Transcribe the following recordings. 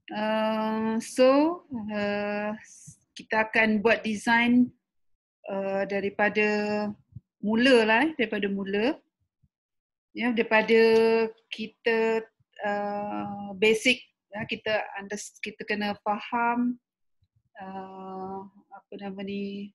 Kita akan buat design daripada mula lah, daripada mula. Ya, daripada kita basic, ya, kita kena faham apa nama ni,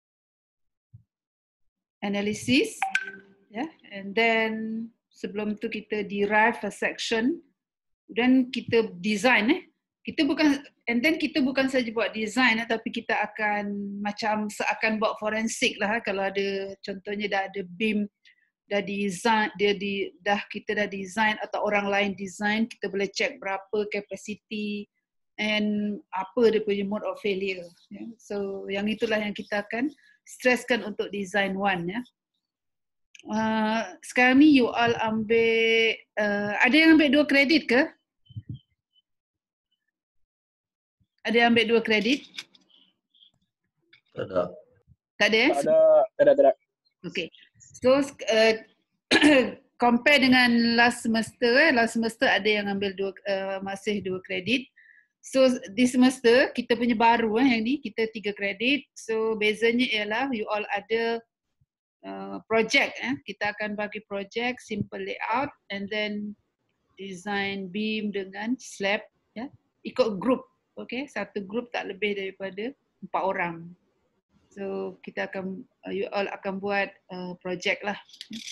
analysis, ya, and then sebelum tu kita derive a section, dan kita design kita bukan saja buat design tapi kita akan macam seakan buat forensik lah. Kalau ada contohnya dah ada BIM dah design, kita dah design atau orang lain design, kita boleh check berapa capacity and apa dia punya mode of failure, ya. So yang itulah yang kita akan stresskan untuk design one, ya. Sekarang ni you all ambil ada yang ambil 2 kredit ke? Ada yang ambil 2 kredit? Tak ada. Tak ada? Tak ada. Okay. So compare dengan last semester, last semester ada yang ambil masih 2 kredit. So this semester kita punya baru yang ni kita 3 kredit. So bezanya ialah you all ada project, kita akan bagi project simple layout and then design beam dengan slab, ya, ikut group. Okay, satu group tak lebih daripada 4 orang. So kita akan you all akan buat project lah.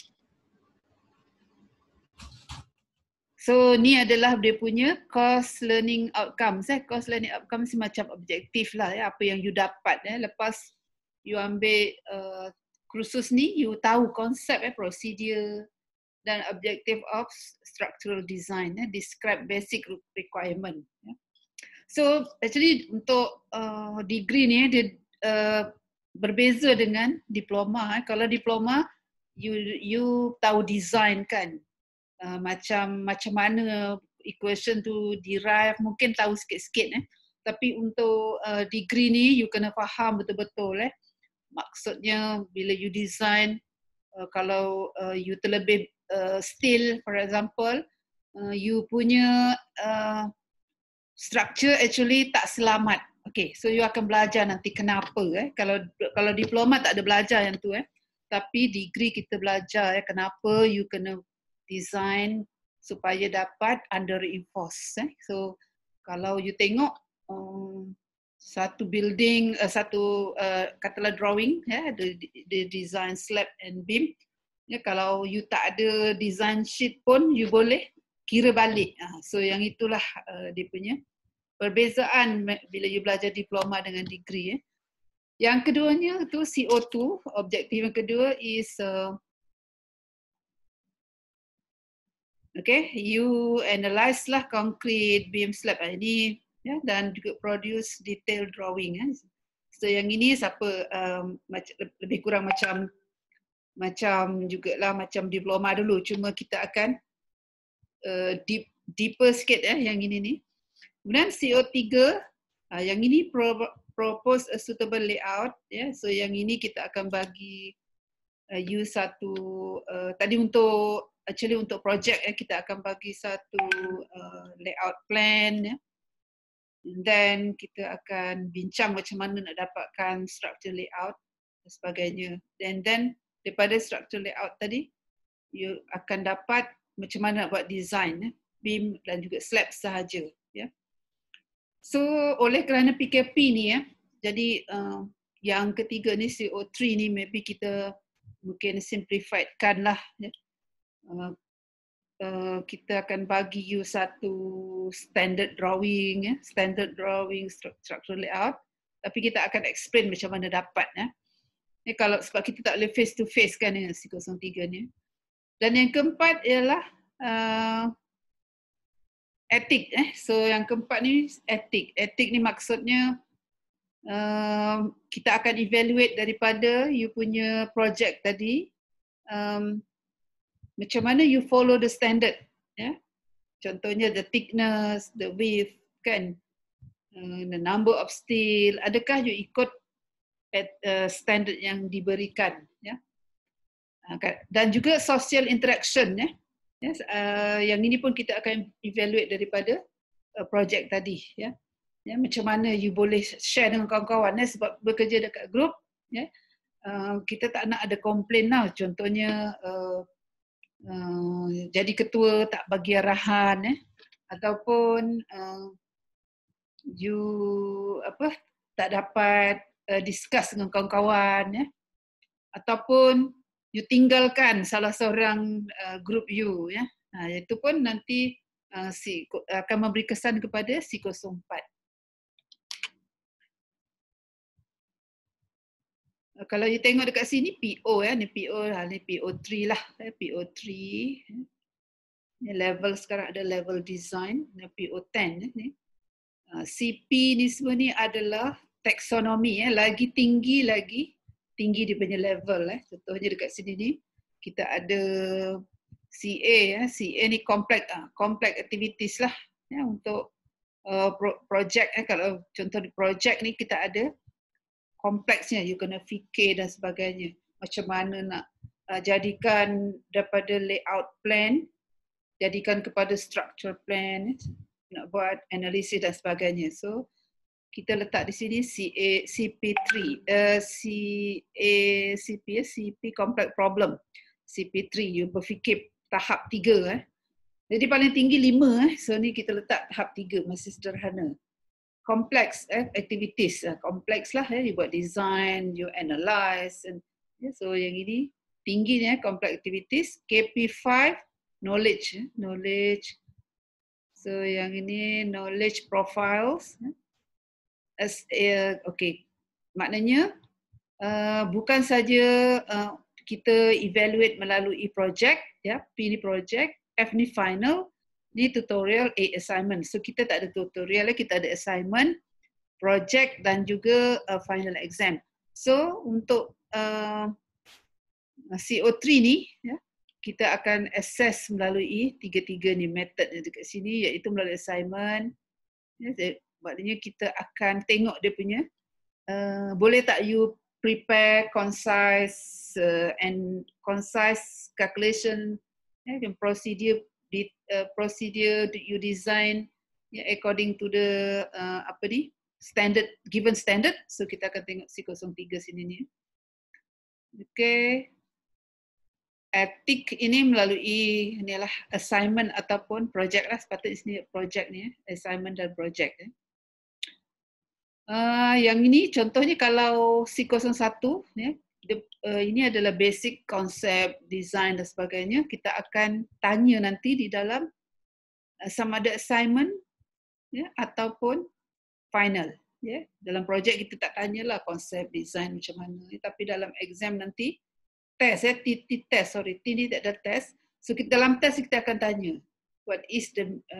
So ni adalah dia punya course learning outcomes. Course learning outcomes macam objektif lah, ya, apa yang you dapat. Lepas you ambil kursus ni, you tahu konsep, prosedur dan objective of structural design. Describe basic requirement. So actually untuk degree ni dia berbeza dengan diploma. Kalau diploma you tahu design kan, macam mana equation tu derive, mungkin tahu sikit-sikit. Tapi untuk degree ni you kena faham betul-betul. Maksudnya bila you design, kalau you terlebih steel for example, you punya structure actually tak selamat. Okay, so you akan belajar nanti kenapa. Kalau diploma tak ada belajar yang tu. Tapi degree kita belajar kenapa you kena design supaya dapat under reinforce. So kalau you tengok satu building, katalah drawing, the design slab and beam. Kalau you tak ada design sheet pun you boleh kira balik. So yang itulah dia punya perbezaan bila you belajar diploma dengan degree. Yang keduanya tu CO2, objektif yang kedua is okay, you analyze lah concrete, beam, slab ini, ya, dan juga produce detail drawing. So yang ini siapa lebih kurang macam jugalah macam diploma dulu, cuma kita akan deeper sikit yang ini ni. Kemudian CO3, yang ini propose a suitable layout, ya. So yang ini kita akan bagi you satu tadi untuk project, kita akan bagi satu layout plan, ya. And then kita akan bincang macam mana nak dapatkan structure layout dan sebagainya. And then daripada structure layout tadi you akan dapat macam mana nak buat design, beam dan juga slab sahaja, ya. So oleh kerana PKP ni, jadi yang ketiga ni CO3 ni maybe kita mungkin simplified kan lah, ya. Kita akan bagi you satu standard drawing, structural layout, tapi kita akan explain macam mana dapat. Kalau sebab kita tak boleh face to face kan dengan C03 ni. Dan yang keempat ialah etik. So yang keempat ni etik. Etik ni maksudnya kita akan evaluate daripada you punya project tadi, macam mana you follow the standard, ya. Contohnya the thickness, the width, kan, the number of steel, adakah you ikut standard yang diberikan, ya. Dan juga social interaction, ya. Yes, yang ini pun kita akan evaluate daripada projek tadi, ya. Ya, macam mana you boleh share dengan kawan-kawan, sebab bekerja dekat grup, ya. Kita tak nak ada komplain lah, contohnya jadi ketua tak bagi arahan, ataupun you tak dapat discuss dengan kawan-kawan, ataupun you tinggalkan salah seorang grup you, ya. Itu pun nanti akan memberi kesan kepada si 04. Kalau you tengok dekat sini PO, ni PO lah, ni PO3 lah, PO3. Ni level sekarang ada level design, ni PO10 ni. CP ni semua ni adalah taksonomi, lagi tinggi dia punya level. Contohnya dekat sini ni kita ada CA, CA ni complex activities lah, untuk projek. Kalau contoh di projek ni kita ada kompleksnya, you kena fikir dan sebagainya. Macam mana nak jadikan daripada layout plan, jadikan kepada structure plan, nak buat analisis dan sebagainya. So, kita letak di sini CP3, CP complex problem. CP3, you berfikir tahap 3. Jadi paling tinggi 5, so ni kita letak tahap 3, masih sederhana. Complex activities, kompleks lah, you buat design, you analyze, so yang ini tinggi ni, complex activities. KP5 knowledge, so yang ini knowledge profiles. Okay, maknanya bukan saja kita evaluate melalui projek, P ni projek, F ni final, ni tutorial, A assignment. So kita tak ada tutorial, kita ada assignment, project dan juga final exam. So untuk CO3 ni, kita akan assess melalui tiga-tiga ni method dekat sini, iaitu melalui assignment. Maknanya kita akan tengok dia punya, boleh tak you prepare concise and concise calculation, procedure you design according to the standard, given standard. So kita akan tengok C03 sini ni. Okay. Etik ini melalui inilah assignment ataupun project lah, sepatutnya sini project ni, assignment dan project. Yang ini contohnya kalau C01, ini adalah basic konsep, design dan sebagainya. Kita akan tanya nanti di dalam sama ada assignment, ataupun final. Dalam projek kita tak tanyalah konsep, design macam mana. Tapi dalam exam nanti, test, T ni tak ada test. So dalam test kita akan tanya, what is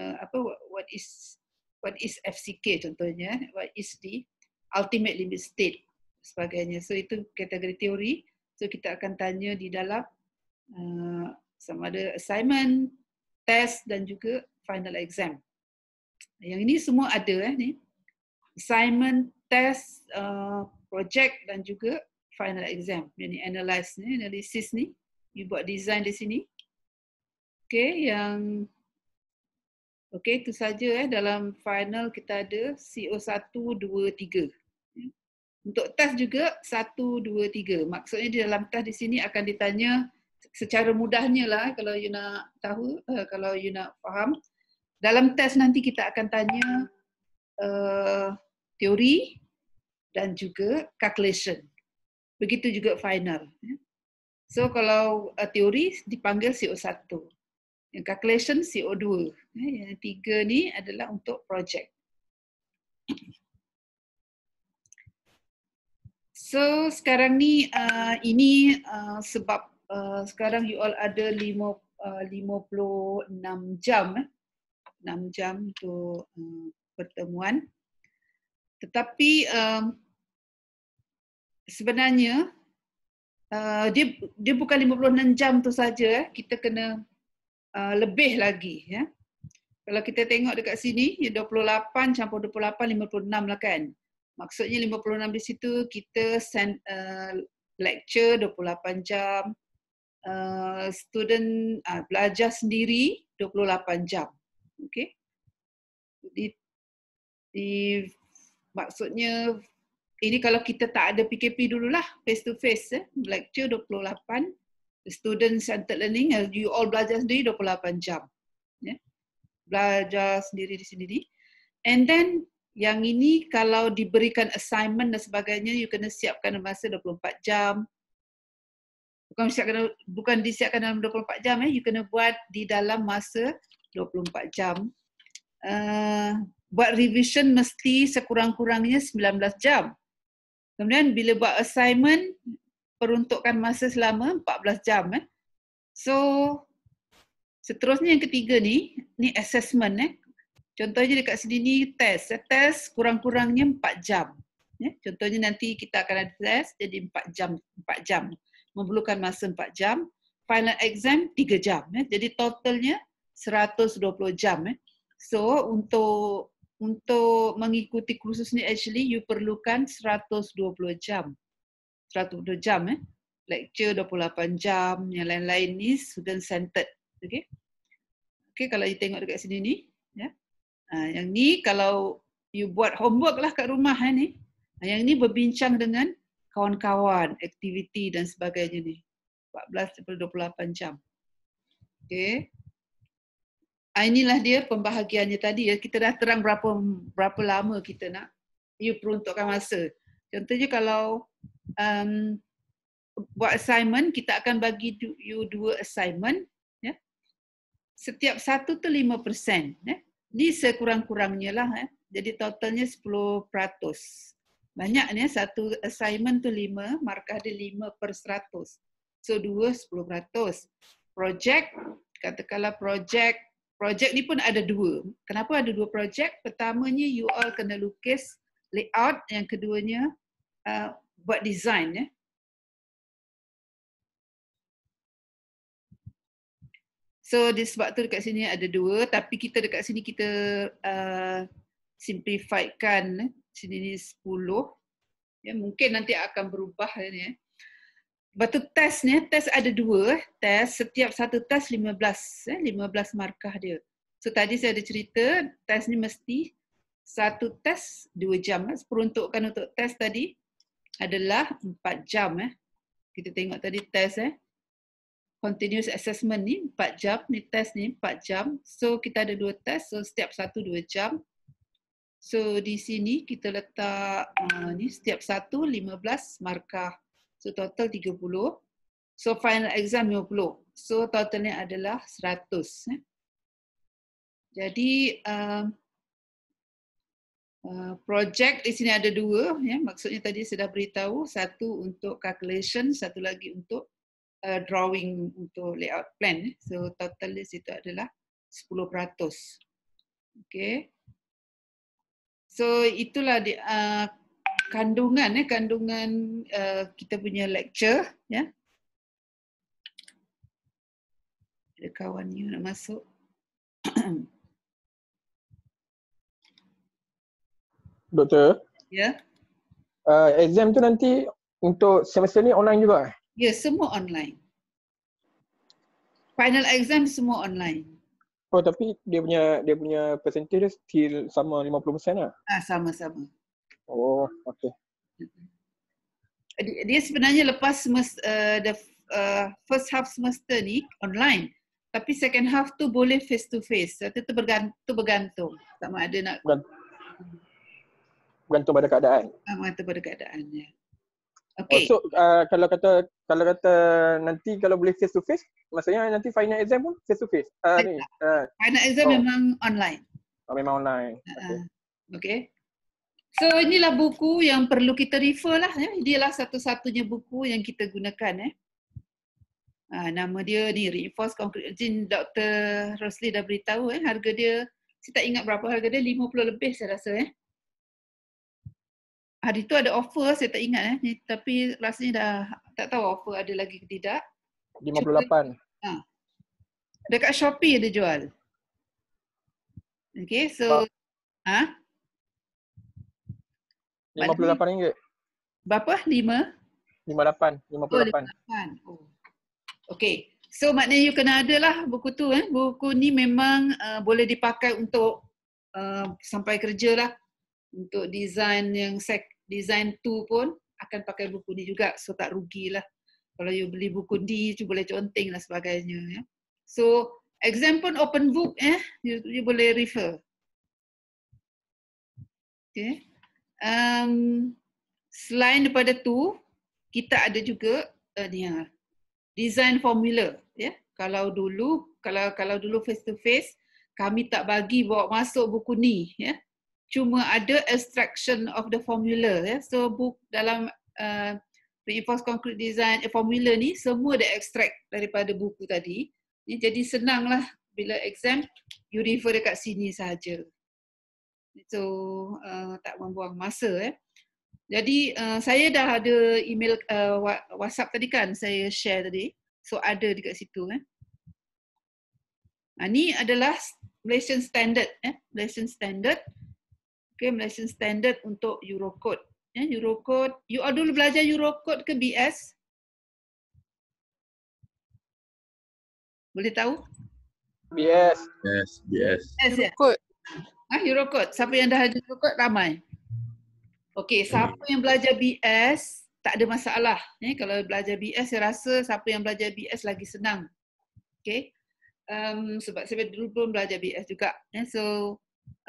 FCK contohnya, what is the ultimate limit state sebagainya. So itu kategori teori. So kita akan tanya di dalam sama ada assignment, test dan juga final exam. Yang ini semua ada ni. Assignment, test, project dan juga final exam. Ini analyze ni, analisis ni. You buat design di sini. Okay, itu saja dalam final kita ada CO1, 2, 3. Untuk test juga 1, 2, 3. Maksudnya di dalam test di sini akan ditanya secara mudahnya lah, kalau you nak tahu, kalau you nak faham. Dalam test nanti kita akan tanya teori dan juga calculation. Begitu juga final. So kalau teori dipanggil CO1. Yang calculation CO2. Yang 3 ni adalah untuk project. So sekarang ni ini sebab sekarang you all ada 56 jam 6 jam untuk pertemuan. Tetapi sebenarnya dia bukan 56 jam tu saja, kita kena lebih lagi, ya. Kalau kita tengok dekat sini, 28 campur 28, 56 lah kan. Maksudnya 56 di situ kita send lecture 28 jam, student belajar sendiri 28 jam. Okay. di maksudnya ini kalau kita tak ada PKP dululah, face to face, lecture 28, student centered learning, you all belajar sendiri 28 jam. Belajar sendiri di sini. And then yang ini kalau diberikan assignment dan sebagainya, you kena siapkan masa 24 jam. Bukan disiapkan dalam 24 jam, you kena buat di dalam masa 24 jam. Buat revision mesti sekurang-kurangnya 19 jam. Kemudian bila buat assignment, peruntukkan masa selama 14 jam. So, seterusnya yang ketiga ni assessment. Contohnya dekat sini ni test. Test kurang-kurangnya 4 jam. Contohnya nanti kita akan ada test jadi 4 jam. Memerlukan masa 4 jam. Final exam 3 jam. Jadi totalnya 120 jam. So, untuk mengikuti kursus ni actually you perlukan 120 jam. 120 jam lecture 28 jam, yang lain-lain ni student centered. Okey. Okey, kalau you tengok dekat sini ni, ya. Yang ni kalau you buat homework lah kat rumah ni. Yang ni berbincang dengan kawan-kawan, aktiviti dan sebagainya ni. 14 sampai 28 jam. Okey. Inilah dia pembahagiannya tadi ya. Kita dah terang berapa lama kita nak you peruntukkan masa. Contohnya kalau buat assignment, kita akan bagi you 2 assignment. Ya. Setiap satu tu 5%. Ya. Ni sekurang-kurangnya lah. Jadi totalnya 10%. Banyak ni, satu assignment tu 5, markah dia 5/100. So 2, 10%. Projek, katakanlah projek ni pun ada 2. Kenapa ada 2 projek? Pertamanya you all kena lukis layout, yang keduanya buat design. Ya. So sebab tu dekat sini ada 2, tapi kita dekat sini kita simplifiedkan. Sini ni 10. Ya, mungkin nanti akan berubah ni. Lepas tu test ni, test ada 2. Test, setiap satu test 15 markah dia. So tadi saya ada cerita, test ni mesti satu test 2 jam. Peruntukan untuk test tadi adalah 4 jam. Kita tengok tadi test continuous assessment ni 4 jam, ni test ni 4 jam. So kita ada 2 test, so setiap satu 2 jam. So di sini kita letak ni setiap satu 15 markah. So total 30. So final exam 50. So totalnya adalah 100. Jadi projek di sini ada 2. Ya. Maksudnya tadi sudah beritahu. Satu untuk calculation, satu lagi untuk drawing untuk layout plan. So total di situ adalah 10%. Okay. So itulah kandungan kita punya lecture, ya. Ada kawan you nak masuk. Doktor. Ya. Exam tu nanti untuk semester ni online juga? Ya, semua online. Final exam semua online. Oh, tapi dia punya percentage dia still sama 50% lah? Sama-sama. Oh, okey. Dia sebenarnya lepas the first half semester ni online. Tapi second half tu boleh face to face. Itu bergantung. Sama ada nak bergantung pada keadaan. Bergantung pada keadaan, ya. Okay. So kalau kata nanti kalau boleh face to face, maksudnya nanti final exam pun face to face. Final exam memang online. Memang online. Okay. So inilah buku yang perlu kita refer lah. Ya. Dialah satu-satunya buku yang kita gunakan. Nama dia ni Reinforced Concrete Engine. Dr. Rosli dah beritahu. Harga dia, saya tak ingat berapa harga dia, 50 lebih saya rasa. Hari tu ada offer, saya tak ingat tapi rasanya dah tak tahu offer ada lagi ke tidak. 58. Dekat Shopee ada jual. Okay, so RM58. Berapa? 58. Oh. Okay. So maknanya you kena ada lah buku tu. Buku ni memang boleh dipakai untuk sampai kerja lah. Untuk design yang design 2 pun akan pakai buku ni juga, so tak rugilah. Kalau you beli buku D, you boleh conteng lah sebagainya. Ya. So exam pun open book, you boleh refer. Okay. Selain daripada tu, kita ada juga design formula. Ya. Kalau dulu face to face, kami tak bagi bawa masuk buku ni. Ya. Cuma ada extraction of the formula. Ya. So dalam reinforced concrete design formula ni semua ada extract daripada buku tadi. Jadi senanglah bila exam you refer dekat sini sahaja. So tak membuang masa. Jadi saya dah ada email WhatsApp tadi kan saya share tadi. So ada dekat situ. Ni adalah Malaysian Standard. Malaysian Standard. Okay, Malaysian Standard untuk Eurocode. Eurocode. You all dulu belajar Eurocode ke BS? Boleh tahu? BS. Yes, yes. Eurocode. Eurocode. Siapa yang dah ada Eurocode? Ramai. Okey, siapa yang belajar BS tak ada masalah. Kalau belajar BS saya rasa siapa yang belajar BS lagi senang. Okey. Sebab saya dulu pun belajar BS juga. So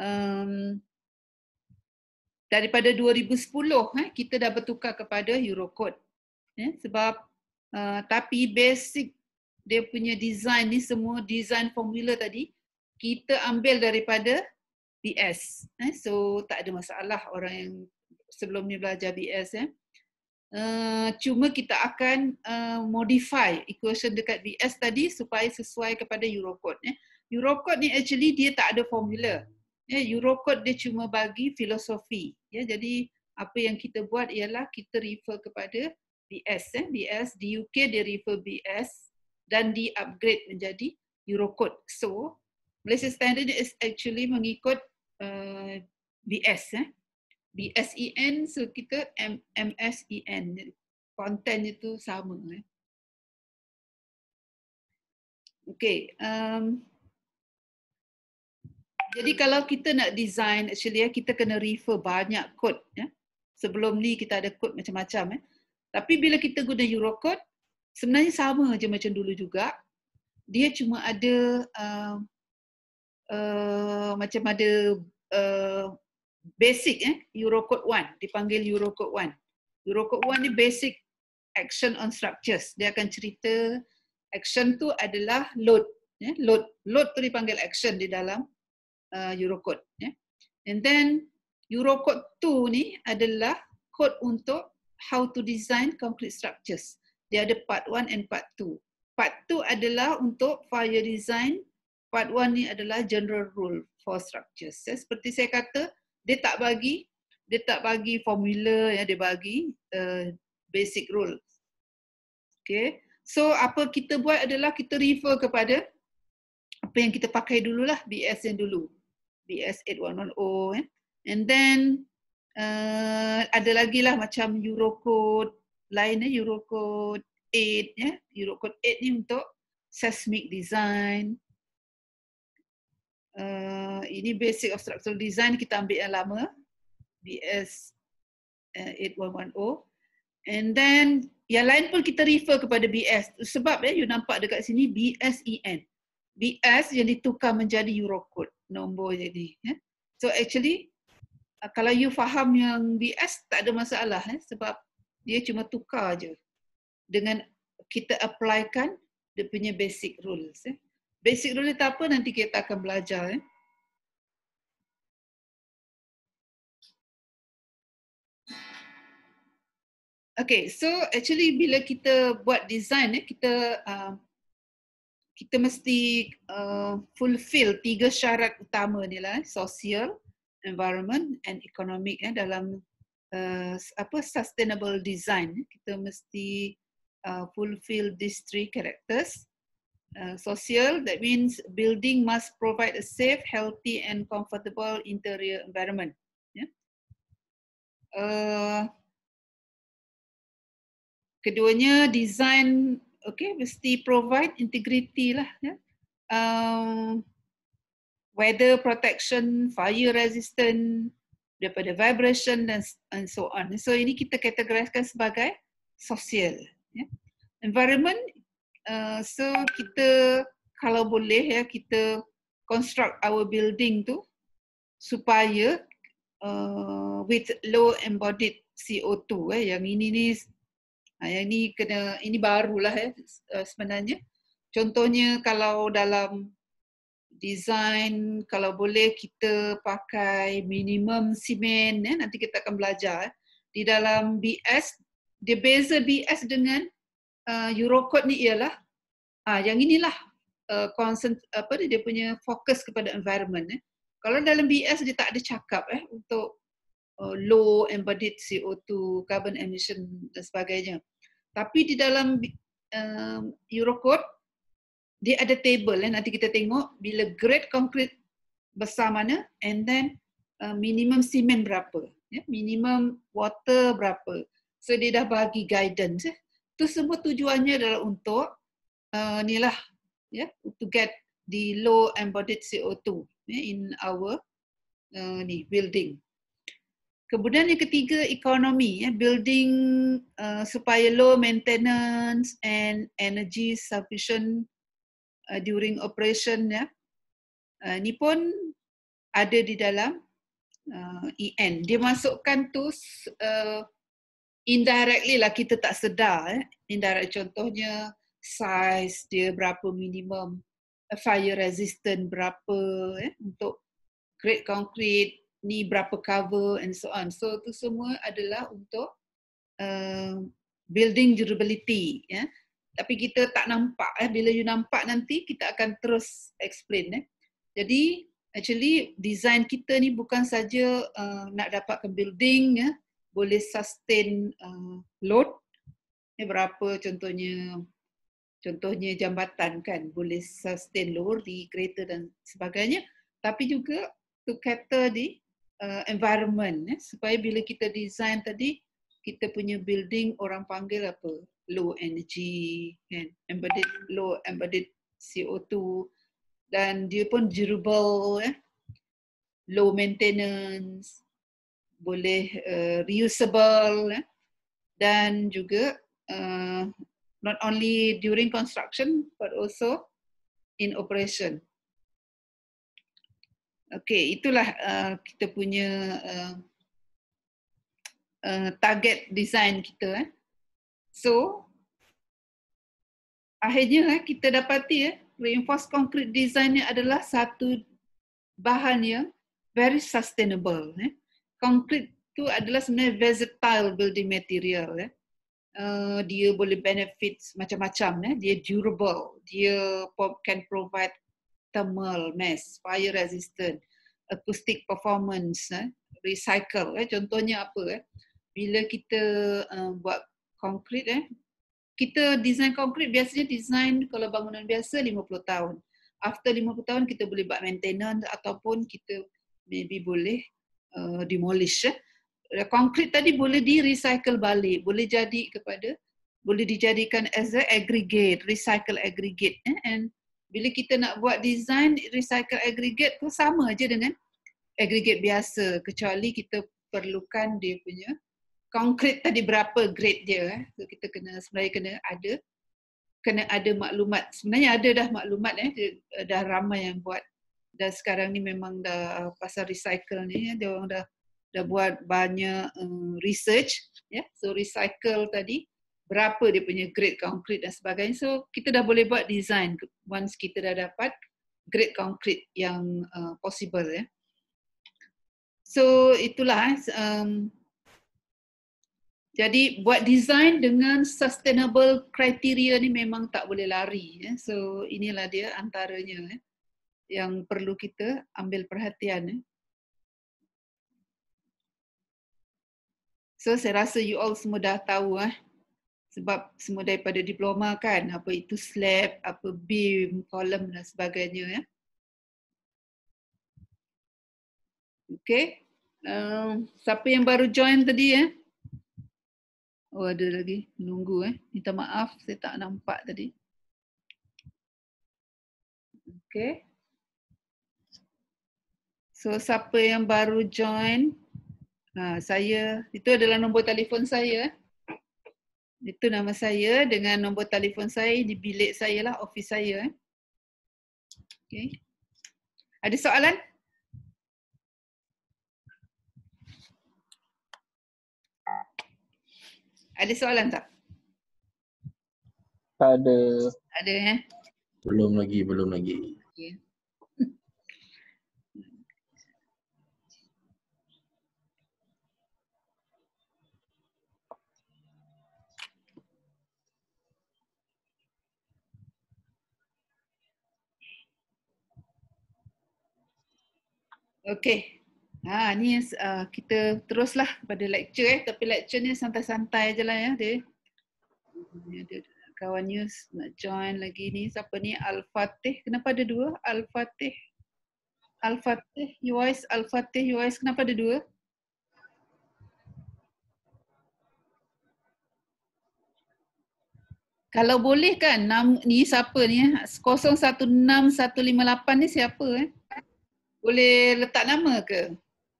daripada 2010 kita dah bertukar kepada Eurocode. Sebab tapi basic dia punya design ni semua design formula tadi kita ambil daripada BS. So tak ada masalah orang yang sebelum ni belajar BS. Cuma kita akan modify equation dekat BS tadi supaya sesuai kepada Eurocode. Eurocode ni actually dia tak ada formula. Eurocode dia cuma bagi filosofi. Jadi apa yang kita buat ialah kita refer kepada BS. BS di UK dia refer BS dan di upgrade menjadi Eurocode. So Malaysia Standard is actually mengikut BS. BSEN, so kita MSEN. Konten itu sama. Okay. Jadi kalau kita nak design, actually kita kena refer banyak code. Sebelum ni kita ada code macam-macam. Tapi bila kita guna Eurocode, sebenarnya sama je macam dulu juga. Dia cuma ada macam ada basic Eurocode 1, dipanggil Eurocode 1. Eurocode 1 ni basic action on structures. Dia akan cerita action tu adalah load. Load tu dipanggil action di dalam Eurocode. And then Eurocode 2 ni adalah code untuk how to design concrete structures. Dia ada part 1 and part 2. Part 2 adalah untuk fire design. Part 1 ni adalah general rule for structures. Seperti saya kata, dia tak bagi formula, dia bagi basic rules. Okay. So apa kita buat adalah kita refer kepada apa yang kita pakai dululah, BS yang dulu. BS 8110. And then ada lagi lah macam Eurocode lain, Eurocode 8. Eurocode 8 ni untuk seismic design. Ini basic of structural design, kita ambil yang lama, BS 8110. And then yang lain pun kita refer kepada BS. Sebab you nampak dekat sini BSEN. BS yang ditukar menjadi Eurocode, nombor jadi. So actually kalau you faham yang BS tak ada masalah, sebab dia cuma tukar je dengan kita applykan dia punya basic rules. Basic rule itu apa nanti kita akan belajar. Okay, so actually bila kita buat design, kita mesti fulfill 3 syarat utama ni lah, social, environment and economic dalam sustainable design. Kita mesti fulfill these 3 characters. Social, that means building must provide a safe, healthy and comfortable interior environment. Keduanya design, okay, mesti provide integrity lah. weather protection, fire resistant, daripada vibration and so on. So ini kita kategoriskan sebagai sosial. Ya. Environment, so kita kalau boleh ya kita construct our building tu supaya with low embodied CO2. Yang ini kena, ini barulah sebenarnya. Contohnya kalau dalam design, kalau boleh kita pakai minimum simen, nanti kita akan belajar. Di dalam BS, dia beza BS dengan Eurocode ni ialah, yang inilah dia punya fokus kepada environment. Kalau dalam BS dia tak ada cakap untuk low embodied CO2, carbon emission dan sebagainya. Tapi di dalam Eurocode, dia ada table, nanti kita tengok bila grade concrete besar mana and then minimum cement berapa, minimum water berapa. So dia dah bagi guidance. Itu semua tujuannya adalah untuk to get the low embodied CO2 in our building. Kemudian yang ketiga, ekonomi, building supaya low maintenance and energy sufficient during operation. Ini pun ada di dalam EN. Dia masukkan tu indirectly lah, kita tak sedar. Indirect, contohnya size dia berapa minimum, fire resistant berapa, untuk grade concrete ni berapa cover and so on. So tu semua adalah untuk building durability. Tapi kita tak nampak. Bila you nampak nanti kita akan terus explain. Jadi actually design kita ni bukan saja nak dapatkan building boleh sustain load. Berapa contohnya jambatan kan boleh sustain load di kereta dan sebagainya. Tapi juga to cater di environment supaya bila kita design tadi kita punya building orang panggil apa? Low energy, kan? Low embodied CO2 dan dia pun durable, low maintenance, boleh reusable, dan juga not only during construction but also in operation. Okay, itulah kita punya target design kita. So, akhirnya kita dapati reinforced concrete design ni adalah satu bahan yang very sustainable. Concrete tu adalah sebenarnya versatile building material. Dia boleh benefit macam-macam. Dia durable, dia can provide thermal mass, fire resistant, acoustic performance, recycle. Contohnya apa? Bila kita buat konkrit, kita design konkrit biasanya design kalau bangunan biasa 50 tahun. After 50 tahun kita boleh buat maintenance ataupun kita maybe boleh demolish. Konkrit tadi boleh di-recycle balik, boleh dijadikan as a aggregate, recycle aggregate. And bila kita nak buat design recycle aggregate tu sama aja dengan aggregate biasa, kecuali kita perlukan dia punya konkrit tadi berapa grade dia. So kita sebenarnya kena ada maklumat. Sebenarnya ada dah maklumat, dah ramai yang buat. Dan sekarang ni memang dah pasal recycle ni, dia orang dah buat banyak research. So recycle tadi berapa dia punya grade konkrit dan sebagainya. So kita dah boleh buat design once kita dah dapat grade konkrit yang possible. So itulah. Jadi buat design dengan sustainable criteria ni memang tak boleh lari. So inilah dia antaranya yang perlu kita ambil perhatian. So saya rasa you all semua dah tahu sebab semua daripada diploma kan, apa itu slab, apa beam, kolom dan sebagainya. Okay. Siapa yang baru join tadi Oh, ada lagi menunggu Minta maaf saya tak nampak tadi. Okay. So siapa yang baru join, saya, itu adalah nombor telefon saya. Itu nama saya dengan nombor telefon saya di bilik saya lah, office saya. Okay. Ada soalan? Ada soalan tak? Ada. Ada Belum lagi. Okay. Okay. Ni kita teruslah pada lecture tapi lecture ni santai-santai je lah ya dia. Ada kawan news nak join lagi ni. Siapa ni? Al-Fatih. Kenapa ada dua? Al-Fatih. Al-Fatih, Yuais, Al-Fatih, Yuais. Kenapa ada dua? Kalau boleh kan, ni siapa ni? 016158 ni siapa? Boleh letak nama ke?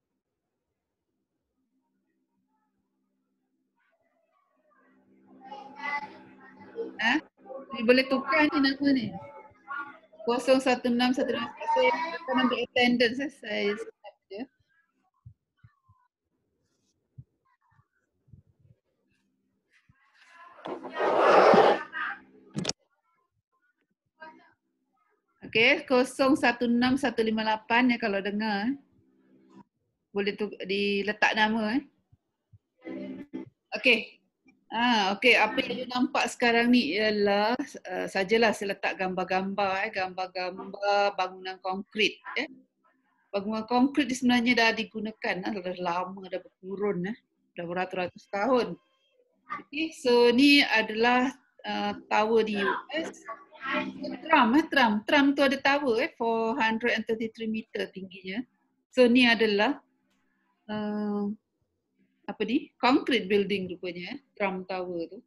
Boleh tukar ni nama ni. 016158. Saya akan ambil attendance. Saya start je. Okay, 016158 ya kalau dengar. Boleh diletak nama. Okay. Okey, apa yang you nampak sekarang ni ialah sajalah saya letak gambar-gambar gambar-gambar bangunan konkrit Bangunan konkrit ni sebenarnya dah digunakan dah lama, dah berkurun dah beratus-ratus tahun. Okay, so ni adalah tower di US. Trump tu ada tower 433 meter tingginya. So ni adalah apa ni? Concrete building rupanya, Trump Tower tu.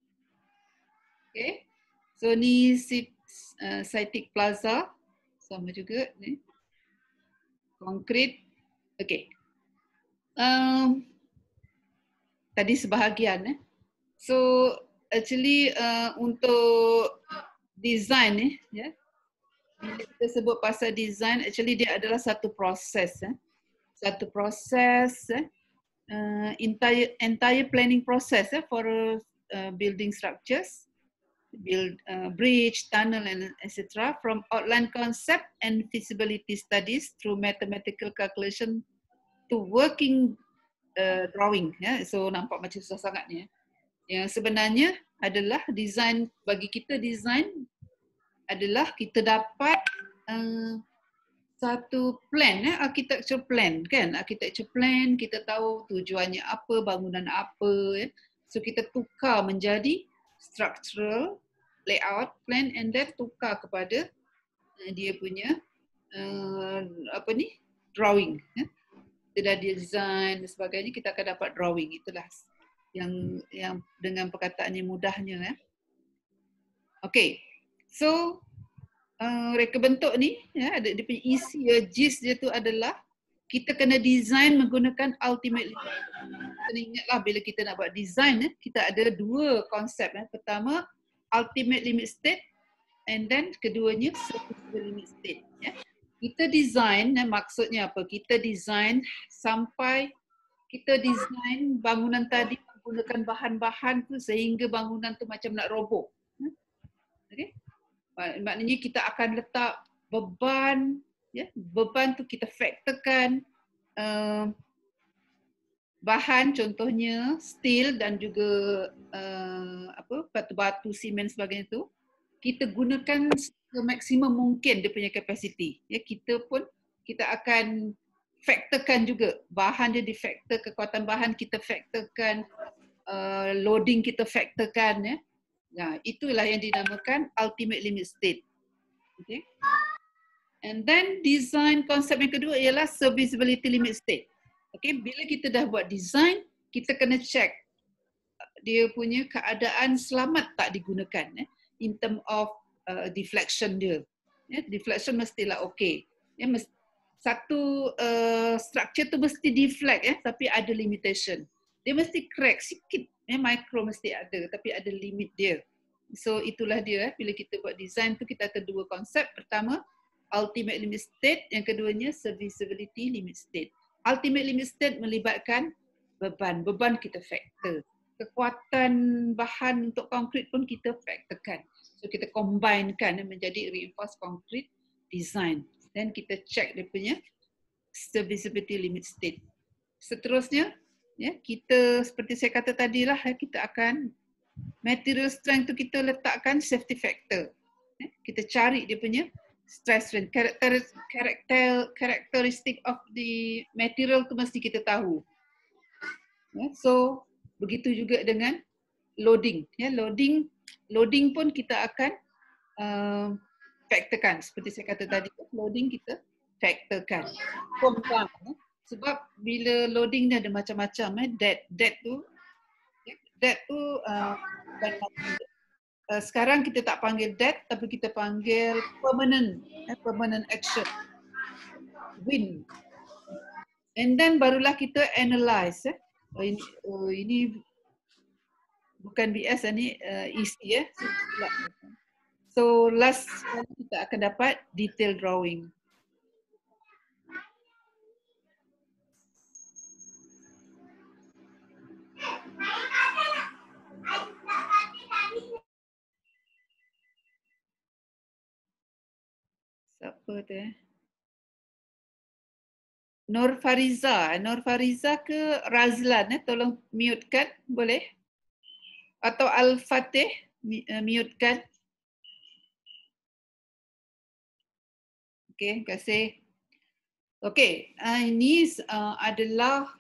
Okay. So ni Citic Plaza. Sama juga ni. Concrete. Okay. Tadi sebahagian So actually untuk design ya. Bila kita sebut pasal design, actually dia adalah satu proses Satu proses entire planning process for building structures, build bridge, tunnel, and etc. From outline concept and feasibility studies through mathematical calculation to working drawing. So nampak macam susah sangat ni. Yang sebenarnya adalah design, bagi kita design adalah kita dapat satu plan, architecture plan kan. Architecture plan, kita tahu tujuannya apa, bangunan apa. So kita tukar menjadi structural layout plan and then tukar kepada dia punya drawing. Kita dah design dan sebagainya, kita akan dapat drawing. Itulah yang dengan perkataan yang mudahnya. Okay, so reka bentuk ni ada dia punya isi gist dia tu adalah kita kena design menggunakan ultimate limit. Kena ingatlah bila kita nak buat design kita ada dua konsep. Pertama ultimate limit state and then keduanya serviceable limit state. Kita design maksudnya apa? Kita design sampai kita design bangunan tadi menggunakan bahan-bahan tu sehingga bangunan tu macam nak roboh. Okay? Maknanya kita akan letak beban, beban tu kita faktorkan bahan contohnya steel dan juga batu-batu, simen sebagainya tu kita gunakan semaksimum mungkin dia punya kapasiti. Kita akan faktorkan juga bahan dia difaktor, kekuatan bahan kita faktorkan, loading kita faktorkan itulah yang dinamakan ultimate limit state. Okay. And then design konsep yang kedua ialah serviceability limit state. Okay, bila kita dah buat design, kita kena check dia punya keadaan selamat tak digunakan in term of deflection dia. Deflection mestilah okay. satu structure tu mesti deflect tapi ada limitation. Dia mesti crack sikit, micro mesti ada, tapi ada limit dia. So itulah dia, bila kita buat design tu kita ada dua konsep. Pertama, ultimate limit state, yang keduanya serviceability limit state. Ultimate limit state melibatkan beban. Beban kita factor. Kekuatan bahan untuk konkrit pun kita factorkan. So kita combinekan menjadi reinforced concrete design. Dan kita check dia punya serviceability limit state. Seterusnya, kita seperti saya kata tadilah, kita akan material strength tu kita letakkan safety factor. Kita cari dia punya stress strain, karakteristik of the material tu mesti kita tahu. So begitu juga dengan loading. Loading pun kita akan factorkan. Seperti saya kata tadi, loading kita factorkan. Sebab bila loading ni ada macam-macam. Dead tu sekarang kita tak panggil dead, tapi kita panggil permanent action. Win. And then barulah kita analyze. Ini bukan BS, ini EC. So last kita akan dapat detail drawing. Siapa tu Nur Fariza ke Razlan, tolong mute kan, boleh? Atau Al-Fatih, mute kan? Okey, terima kasih. Okey, ini adalah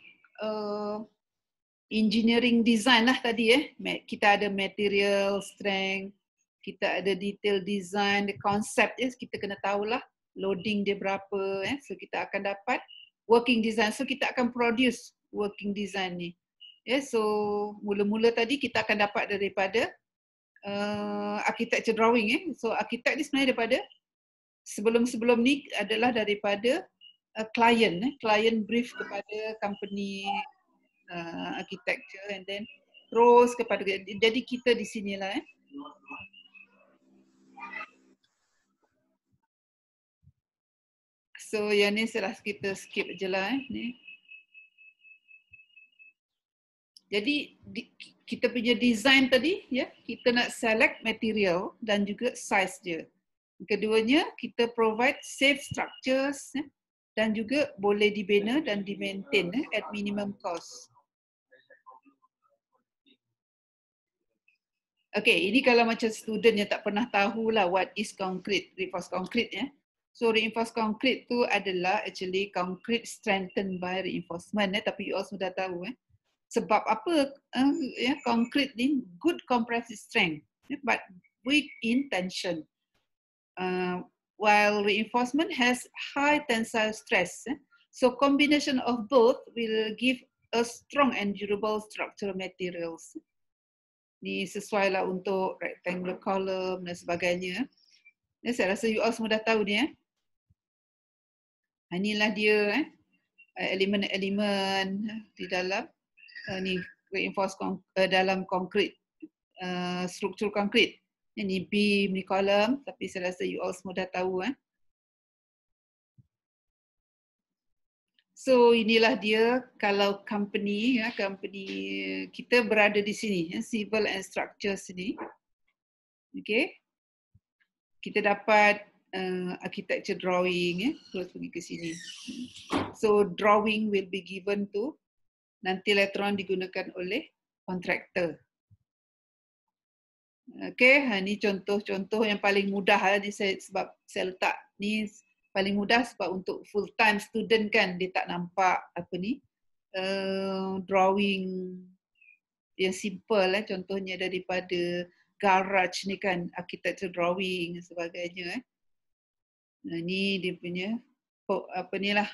engineering design lah tadi. Kita ada material strength, kita ada detail design, konsep kita kena tahulah loading dia berapa. So kita akan dapat working design. So kita akan produce working design ni. So mula-mula tadi kita akan dapat daripada architecture drawing. So architect ni sebenarnya daripada sebelum ni adalah daripada client brief kepada company architecture and then terus kepada, jadi kita di sinilah So yang ni saya kita skip je lah ni. Jadi kita punya design tadi kita nak select material dan juga size dia. Keduanya kita provide safe structures dan juga boleh dibina dan di-maintain at minimum cost. Okay, ini kalau macam student yang tak pernah tahulah what is concrete, reinforced concrete So reinforced concrete tu adalah actually concrete strengthened by reinforcement tapi you all sudah tahu sebab apa concrete ni good compressive strength but weak in tension. While reinforcement has high tensile stress. So combination of both will give a strong and durable structural materials. Ni sesuai lah untuk rectangular column dan sebagainya. Saya rasa you all semua dah tahu ni Inilah dia elemen-elemen di dalam ni reinforced dalam konkrit, struktur konkrit. Ini beam, ni kolom, tapi saya rasa you all semua dah tahu So inilah dia kalau company kita berada di sini civil and structure sini. Okay. Kita dapat architecture drawing terus pergi ke sini. So drawing will be given to nanti later on digunakan oleh kontraktor. Okay, ni contoh-contoh yang paling mudah ni sebab saya letak ni paling mudah sebab untuk full time student kan dia tak nampak apa ni drawing yang simple contohnya daripada garage ni kan architecture drawing dan sebagainya ni dia punya apa ni lah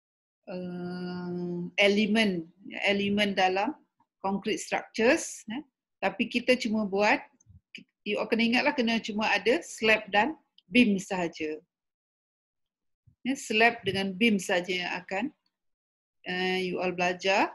elemen dalam concrete structures tapi kita cuma buat you kena ingatlah kena cuma ada slab dan beam sahaja. Ya, slab dengan beam saja yang akan you all belajar.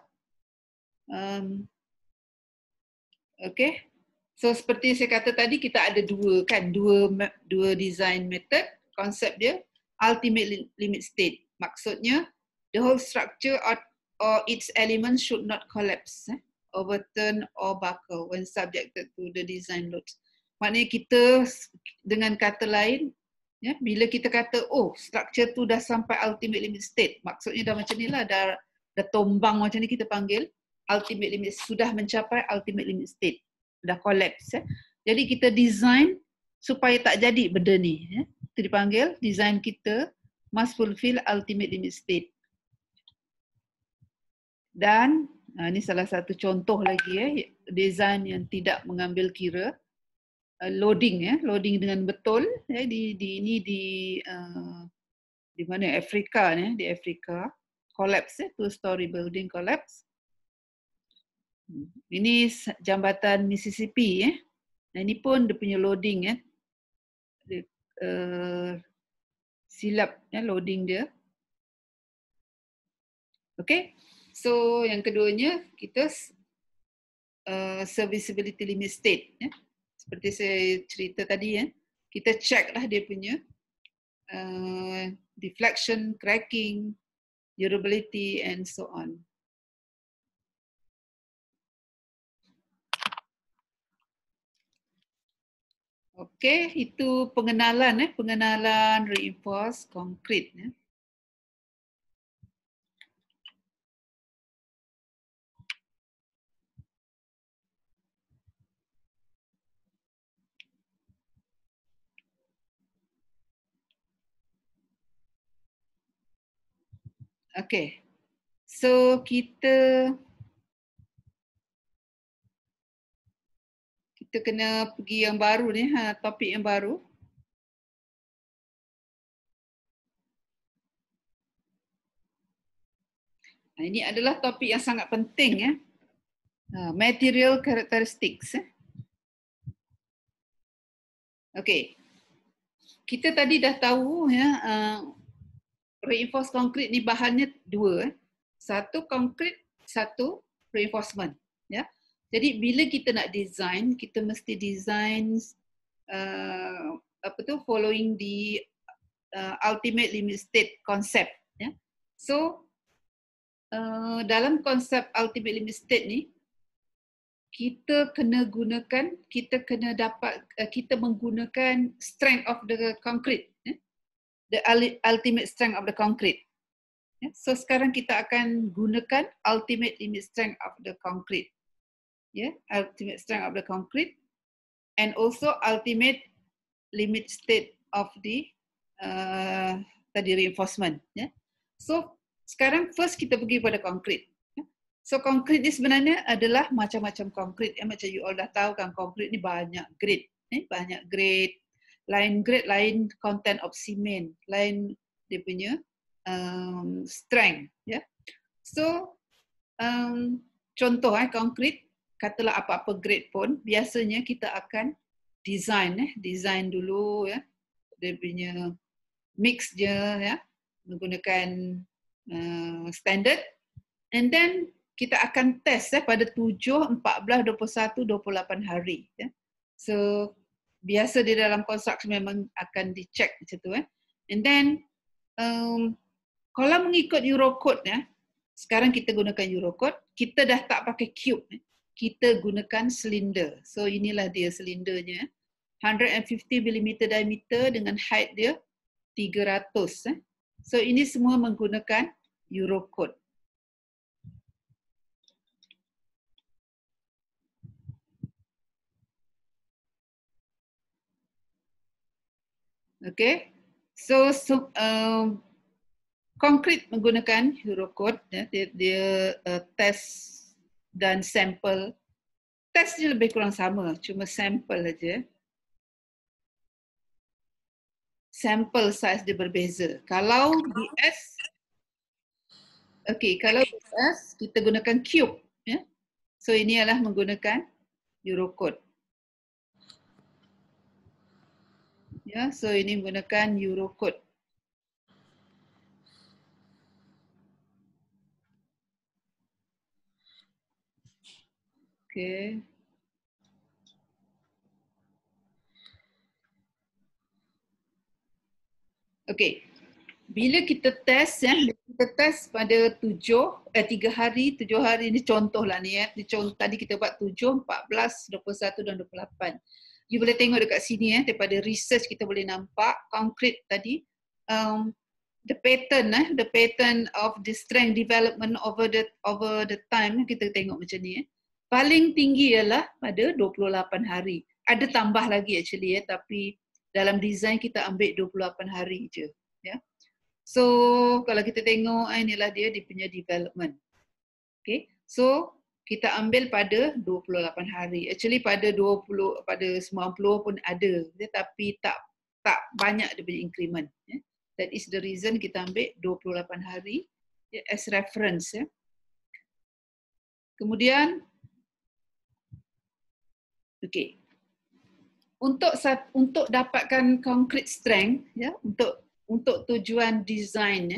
Okay. So seperti saya kata tadi, kita ada dua design method. Konsep dia ultimate limit state. Maksudnya the whole structure or its elements should not collapse, overturn or buckle when subjected to the design loads. Maknanya kita dengan kata lain, ya, bila kita kata oh structure tu dah sampai ultimate limit state, maksudnya dah macam ni lah, dah tombang macam ni, kita panggil ultimate limit, sudah mencapai ultimate limit state, dah collapse. Jadi kita design supaya tak jadi benda ni. Itu dipanggil design kita must fulfill ultimate limit state. Dan ini salah satu contoh lagi, design yang tidak mengambil kira loading, loading dengan betul. Di mana Afrika, di Afrika collapse, two-story building collapse. Ini jambatan Mississippi, Nah, ini pun dia punya loading, silap, loading dia. Okay, so yang keduanya kita serviceability limit state, seperti saya cerita tadi, kita check lah dia punya deflection, cracking, durability and so on. Okey, itu pengenalan reinforced concrete. Okey, so kita kena pergi yang baru ni, topik yang baru. Ini adalah topik yang sangat penting, material characteristics. Okey, kita tadi dah tahu, reinforced concrete ni bahannya dua, satu concrete, satu reinforcement, ya. Jadi bila kita nak design, kita mesti design following the ultimate limit state concept, ya. So dalam konsep ultimate limit state ni, kita menggunakan strength of the concrete, the ultimate strength of the concrete. So sekarang kita akan gunakan ultimate limit strength of the concrete. Ultimate strength of the concrete and also ultimate limit state of the reinforcement. So sekarang first kita pergi pada concrete. So concrete ni sebenarnya adalah macam-macam concrete. Macam you all dah tahu kan, concrete ni banyak grade. Banyak grade. Lain grade, lain content of cement, lain dia punya strength. So contoh concrete, katalah apa-apa grade pun, biasanya kita akan design dulu, dia punya mix je, menggunakan standard, and then kita akan test pada 7, 14, 21, 28 hari. So biasa di dalam construction memang akan dicek macam tu. And then kalau mengikut Eurocode, sekarang kita gunakan Eurocode, kita dah tak pakai cube, kita gunakan silinder. So inilah dia silindernya, 150 mm diameter dengan height dia 300. So ini semua menggunakan Eurocode. Okay, so konkret menggunakan Eurocode, dia test dan sampel. Testnya lebih kurang sama, cuma sampel aja. Sampel size dia berbeza. Kalau BS, kalau BS kita gunakan cube, So ini adalah menggunakan Eurocode. So ini menggunakan Eurocode. Okay. Okay. Bila kita test kita test pada 3 hari, 7 hari ni contohlah ni tadi kita buat 7, 14, 21 dan 28. You boleh tengok dekat sini daripada research kita boleh nampak concrete tadi the pattern of the strength development over the time kita tengok macam ni paling tinggi ialah pada 28 hari. Ada tambah lagi actually tapi dalam design kita ambil 28 hari je ya. So kalau kita tengok inilah dia punya development. Okay. So kita ambil pada 28 hari. Actually pada 90 pun ada tapi tak banyak dia punya increment ya. That is the reason kita ambil 28 hari as reference ya. Kemudian okay. Untuk dapatkan concrete strength ya, untuk tujuan design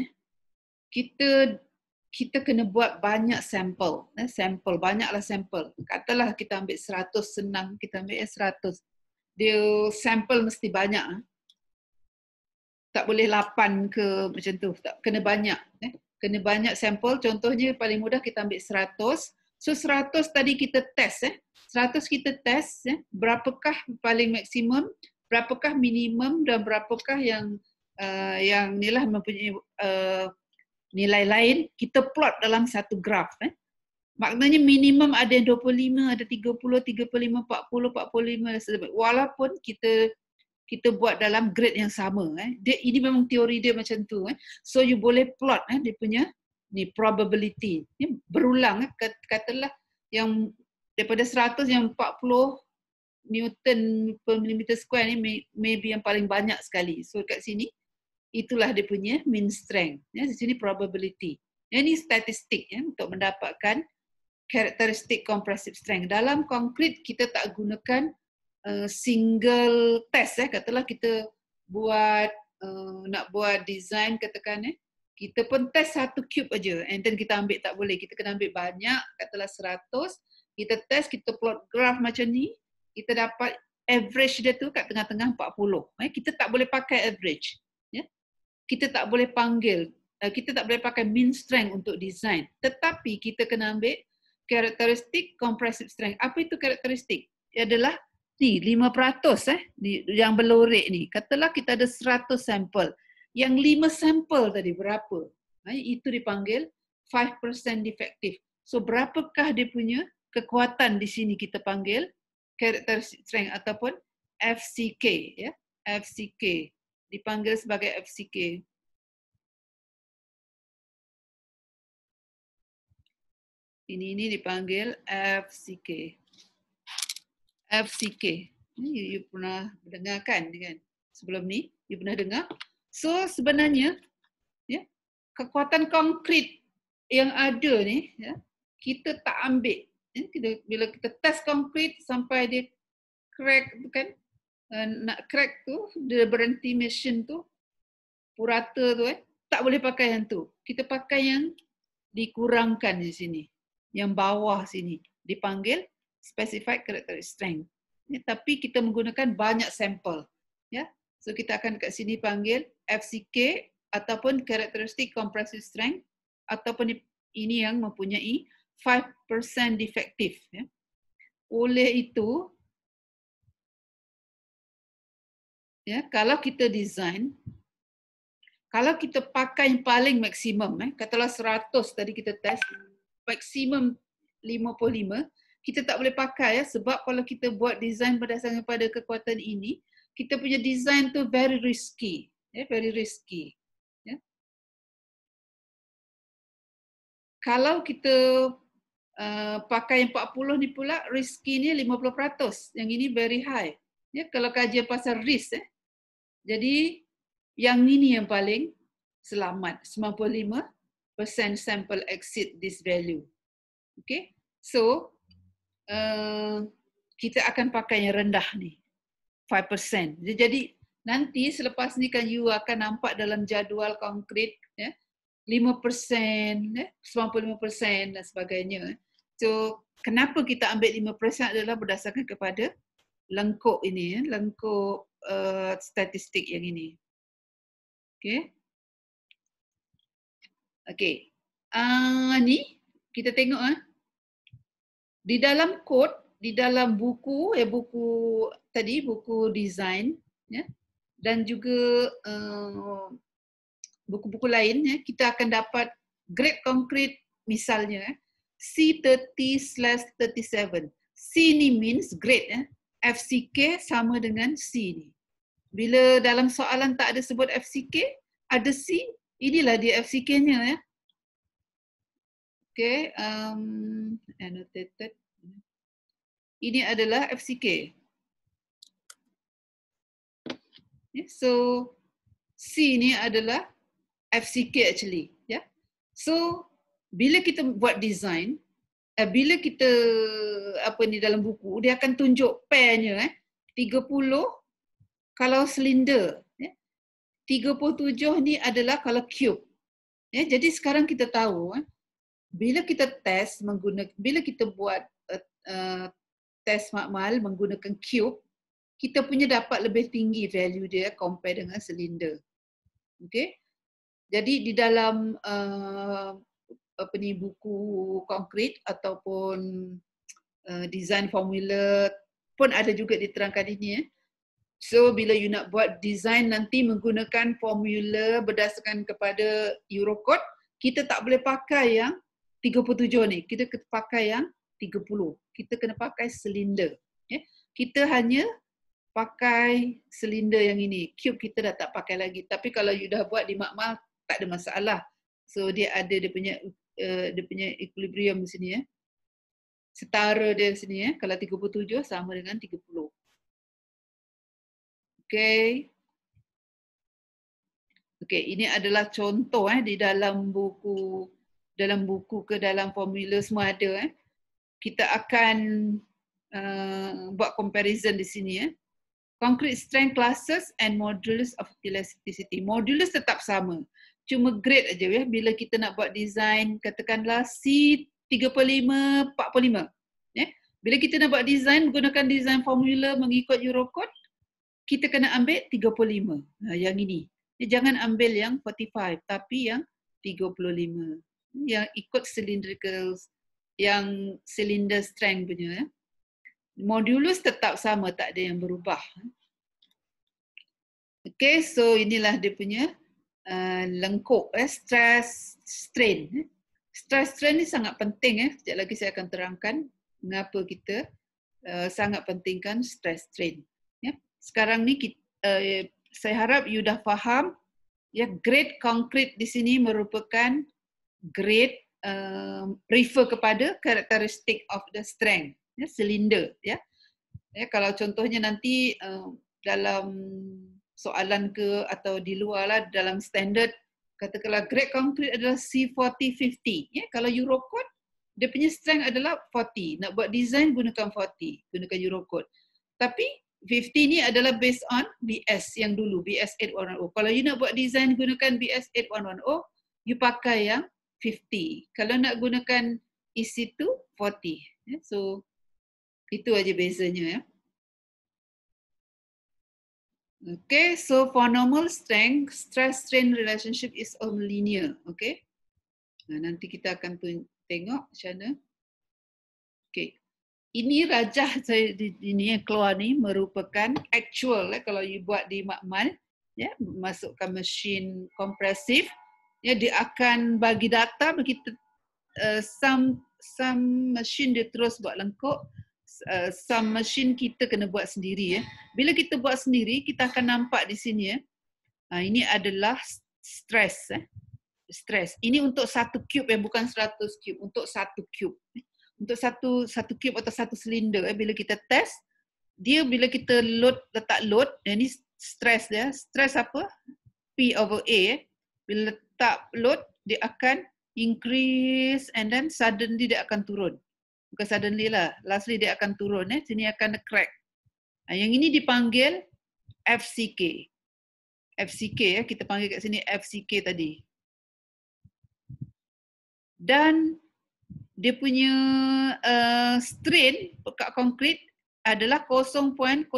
kita kena buat banyak sampel, banyaklah sampel. Katalah kita ambil 100 senang, kita ambil 100. Dia sampel mesti banyak. Tak boleh 8 ke macam tu, tak kena banyak. Kena banyak sampel. Contohnya paling mudah kita ambil 100. So 100 tadi kita test 100 kita test berapakah paling maksimum, berapakah minimum dan berapakah yang nilah mempunyai nilai lain, kita plot dalam satu graf. Maknanya minimum ada yang 25, ada 30, 35, 40, 45 dan sebagainya. Walaupun kita buat dalam grade yang sama. Ini memang teori dia macam tu. So you boleh plot dia punya ni probability. Berulang. Katalah yang daripada 100 yang 40 Newton per millimeter square ni maybe yang paling banyak sekali. So kat sini itulah dia punya mean strength. Di sini probability. Ini statistik untuk mendapatkan karakteristik compressive strength. Dalam konkret kita tak gunakan single test. Katalah kita nak buat design katakan kita pun test satu cube aja and then kita ambil, tak boleh. Kita kena ambil banyak, katalah 100. Kita test, kita plot graph macam ni, kita dapat average dia tu kat tengah-tengah 40. Kita tak boleh pakai average. Kita tak boleh kita tak boleh pakai mean strength untuk design. Tetapi kita kena ambil karakteristik compressive strength. Apa itu karakteristik? Ia adalah ni 5% yang berlorek ni. Katalah kita ada 100 sampel. Yang 5 sampel tadi berapa? Itu dipanggil 5% defective. So berapakah dia punya kekuatan di sini kita panggil karakteristik strength ataupun FCK ya. FCK dipanggil sebagai FCK. Ini dipanggil FCK. FCK. You pernah dengar kan? Sebelum ni, you pernah dengar? So sebenarnya, ya, kekuatan konkret yang ada ni, ya, kita tak ambil. Bila kita test konkret sampai dia crack tu kan, nak crack tu, dia berhenti mesin tu, purata tu tak boleh pakai yang tu. Kita pakai yang dikurangkan di sini. Yang bawah sini dipanggil specified characteristic strength. Ya, tapi kita menggunakan banyak sampel. Ya. So kita akan kat sini panggil FCK ataupun characteristic compressive strength ataupun ini yang mempunyai 5% defective. Ya. Oleh itu, ya, kalau kita design, kalau kita pakai yang paling maksimum, katalah 100 tadi kita test, maksimum 55, kita tak boleh pakai sebab kalau kita buat design berdasarkan pada kekuatan ini, kita punya design tu very risky, very risky. Ya. Kalau kita pakai yang 40 ni pula, risky ni 50%, yang ini very high. Ya, kalau kajian pasal risk, jadi yang ini yang paling selamat, 95% sample exceed this value. Okay, so kita akan pakai yang rendah ni, 5%. Jadi nanti selepas ni kan you akan nampak dalam jadual konkret, 5%, 95% dan sebagainya. So kenapa kita ambil 5% adalah berdasarkan kepada lengkuk ini, lengkuk statistik yang ini. Okay. Okay. Ni kita tengok di dalam kod, di dalam buku, buku tadi, buku design, ya, dan juga buku-buku lain, ya, kita akan dapat grade konkret misalnya C30/37. C ni means grade, ya. FCK sama dengan C ni. Bila dalam soalan tak ada sebut FCK, ada C, inilah dia FCK-nya, ya. Okay, annotated. Ini adalah FCK. Yeah, so C ni adalah FCK actually. Yeah. So bila kita buat design, bila kita dalam buku, dia akan tunjuk pairnya 30 kalau silinder. 37 ni adalah kalau cube. Jadi sekarang kita tahu bila kita test menggunakan, bila kita buat test makmal menggunakan cube, kita punya dapat lebih tinggi value dia compare dengan silinder. Okay? Jadi di dalam buku konkret ataupun design formula pun ada juga diterangkan ini. So bila you nak buat design nanti menggunakan formula berdasarkan kepada Eurocode, kita tak boleh pakai yang 37 ni, kita kena pakai yang 30. Kita kena pakai silinder. Kita hanya pakai silinder yang ini. Cube kita dah tak pakai lagi. Tapi kalau you dah buat di makmal, tak ada masalah. So dia ada dia punya equilibrium di sini, ya. Setara dia di sini, ya. Kalau 37 sama dengan 30. Okay. Okay, ini adalah contoh di dalam buku ke dalam formula semua ada. Kita akan buat comparison di sini. Concrete strength classes and modulus of elasticity. Modulus tetap sama. Cuma grade aja ya. Bila kita nak buat design, katakanlah C35, 45. Bila kita nak buat design, menggunakan design formula mengikut Eurocode, kita kena ambil 35. Yang ini. Jangan ambil yang 45, tapi yang 35. Yang ikut cylindrical, yang cylinder strength punya. Modulus tetap sama, tak ada yang berubah. Okay, so inilah dia punya lengkuk, stress, strain. Stress, strain ni sangat penting. Sekejap lagi saya akan terangkan mengapa kita sangat pentingkan stress, strain. Sekarang ni saya harap you dah faham, grade konkret di sini merupakan grade refer kepada karakteristik of the strength, silinder. Kalau contohnya nanti dalam soalan ke atau di luar lah, dalam standard, katakanlah grade konkret adalah C40-50. Kalau Eurocode, dia punya strength adalah 40. Nak buat design gunakan 40, gunakan Eurocode. Tapi 50 ni adalah based on BS yang dulu, BS 8110. Kalau you nak buat design gunakan BS 8110, you pakai yang 50. Kalau nak gunakan EC2, 40. So, itu aja bezanya. Okay, so for normal strength, stress-strain relationship is linear. Okay, nanti kita akan tengok macam mana. Okay. Ini rajah saya ini yang keluar ni merupakan actual kalau you buat di makmal, masukkan mesin kompresif, dia akan bagi data kita some mesin dia terus buat lengkuk, some mesin kita kena buat sendiri. Bila kita buat sendiri, kita akan nampak di sini ini adalah stress. Stress. Ini untuk satu cube bukan 100 cube, untuk satu cube. Untuk satu cube atau satu silinder, bila kita test, dia bila kita letak load, ini stress dia. Stress apa? P/A. Bila letak load, dia akan increase and then suddenly dia akan turun. Bukan suddenly lah, lastly dia akan turun. Sini akan crack. Yang ini dipanggil FCK. FCK, kita panggil kat sini FCK tadi. Dan dia punya strain kat konkrit adalah 0.002.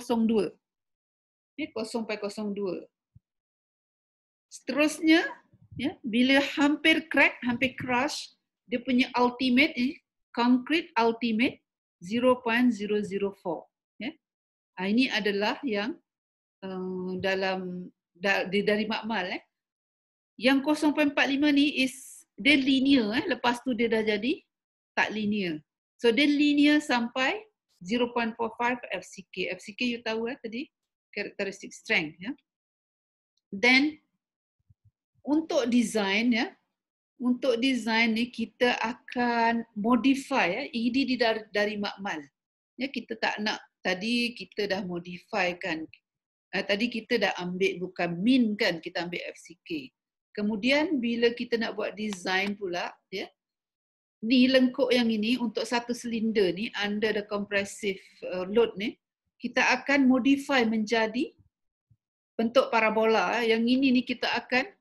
Ni 0.02. Seterusnya, ya, bila hampir crack, hampir crush, dia punya ultimate concrete ultimate 0.004. Ya. Ini adalah yang dalam dari makmal. Yang 0.45 ni dia linear. Lepas tu dia dah jadi tak linear. So dia linear sampai 0.45 FCK. FCK you tahu tadi, characteristic strength. Ya. Then untuk design, ya, untuk design ni kita akan modify ED dari makmal. Ya, kita tak nak, tadi kita dah modify kan. Tadi kita dah ambil bukan min kan, kita ambil FCK. Kemudian bila kita nak buat design pula, ya, ni lengkuk yang ini untuk satu silinder ni under the compressive load ni, kita akan modify menjadi bentuk parabola. Yang ini ni kita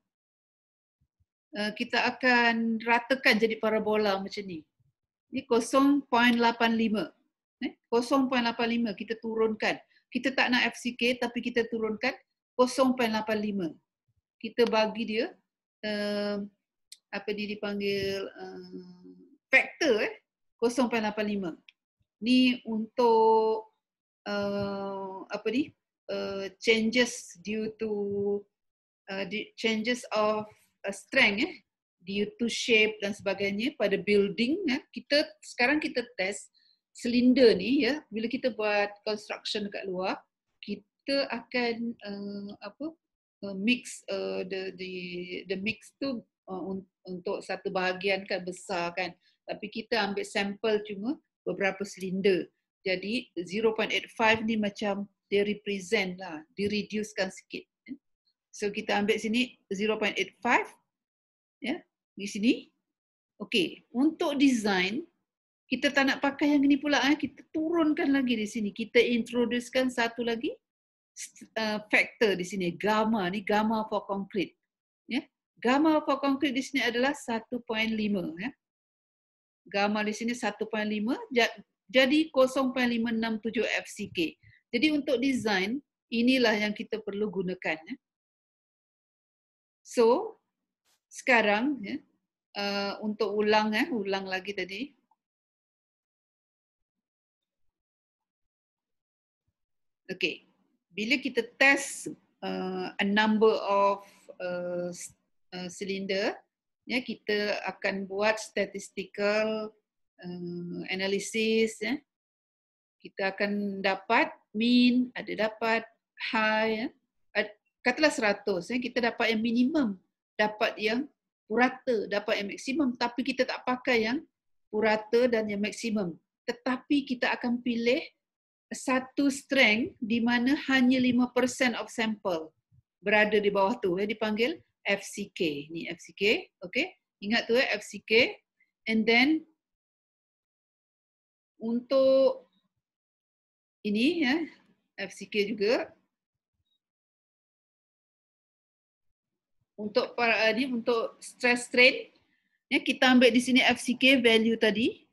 akan ratakan jadi parabola macam ni. Ni 0.85. 0.85 kita turunkan. Kita tak nak FCK tapi kita turunkan 0.85. Kita bagi dia apa dia dipanggil faktor 0.85. Ni untuk changes due to changes of strength due to shape dan sebagainya pada building. Sekarang kita test silinder ni, ya, bila kita buat construction dekat luar, kita akan mix the mix tu untuk satu bahagian kan besar kan, tapi kita ambil sampel cuma beberapa silinder. Jadi 0.85 ni macam dia represent lah, direducekan sikit. So kita ambil sini 0.85, ya, di sini. Okey, untuk design kita tak nak pakai yang ini pula, kita turunkan lagi di sini. Kita introducekan satu lagi factor di sini, gamma ni, gamma for concrete. Ya. Gamma for concrete di sini adalah 1.5, ya. Gamma di sini 1.5, jadi 0.567 FCK. Jadi untuk design inilah yang kita perlu gunakan, ya. So sekarang, ya, untuk ulang lagi tadi. Okay, bila kita test a number of cylinder, ya, kita akan buat statistical analysis, ya. Kita akan dapat mean, ada dapat high, ya. Katalah 100, ya, kita dapat yang minimum, dapat yang purata, dapat yang maksimum, tapi kita tak pakai yang purata dan yang maksimum. Tetapi kita akan pilih satu strength di mana hanya 5% of sample berada di bawah tu, dipanggil FCK. Ni FCK, okey. Ingat tu FCK. And then untuk ini, ya, FCK juga. Untuk untuk stress strain, ya, kita ambil di sini FCK value tadi.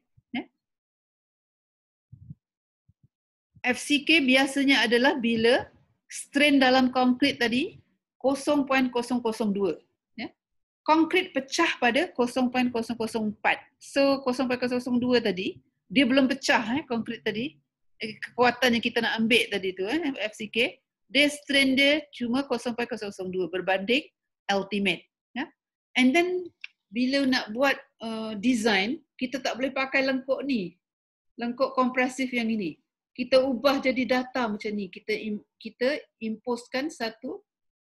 FCK biasanya adalah bila strain dalam konkrit tadi 0.002. Ya. Konkrit pecah pada 0.004. So 0.002 tadi, dia belum pecah konkrit tadi. Kekuatan yang kita nak ambil tadi tu, FCK, dia strain dia cuma 0.002 berbanding ultimate. Ya. And then bila nak buat design, kita tak boleh pakai lengkuk ni. Lengkuk kompresif yang ini. Kita ubah jadi data macam ni. Kita imposekan satu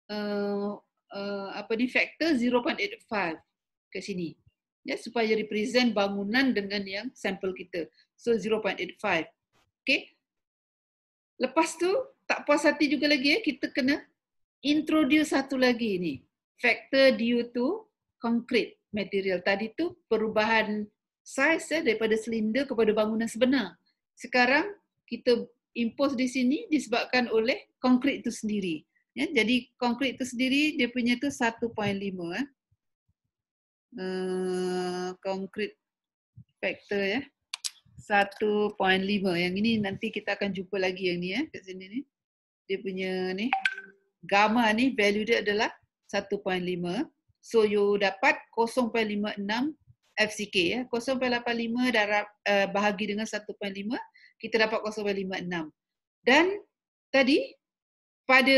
faktor 0.85 ke sini. Ya, supaya represent bangunan dengan yang sampel kita. So 0.85. Okay. Lepas tu tak puas hati juga lagi, kita kena introduce satu lagi ni. Factor due to concrete material. Tadi tu perubahan size, daripada silinder kepada bangunan sebenar. Sekarang kita impose di sini disebabkan oleh konkrit itu sendiri. Ya, jadi konkrit itu sendiri dia punya tu 1.5. Konkrit Faktor ya. 1.5. Yang ini nanti kita akan jumpa lagi yang ni kat sini ni. Dia punya ni gamma ni value dia adalah 1.5. So you dapat 0.56 FCK ya. 0.85 darab bahagi dengan 1.5, kita dapat 0.56. Dan tadi pada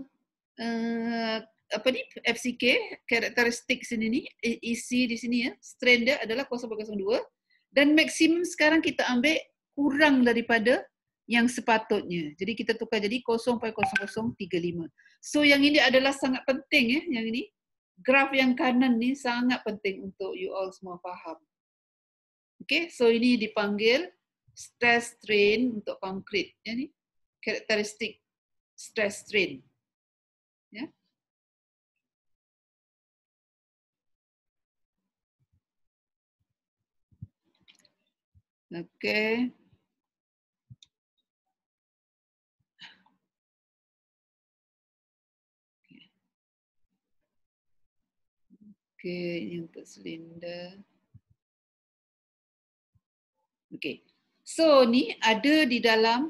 apa ni FCK karakteristik sini ni isi di sini ya, strain dia adalah 0.02 dan maksimum sekarang kita ambil kurang daripada yang sepatutnya. Jadi kita tukar jadi 0.0035. So yang ini adalah sangat penting ya, yang ini. Graf yang kanan ni sangat penting untuk you all semua faham. Okay, so ini dipanggil stress strain untuk konkret. Ya ni, karakteristik stress strain. Ya. Okay. Okay, ini untuk silinder. Okay. So ni ada di dalam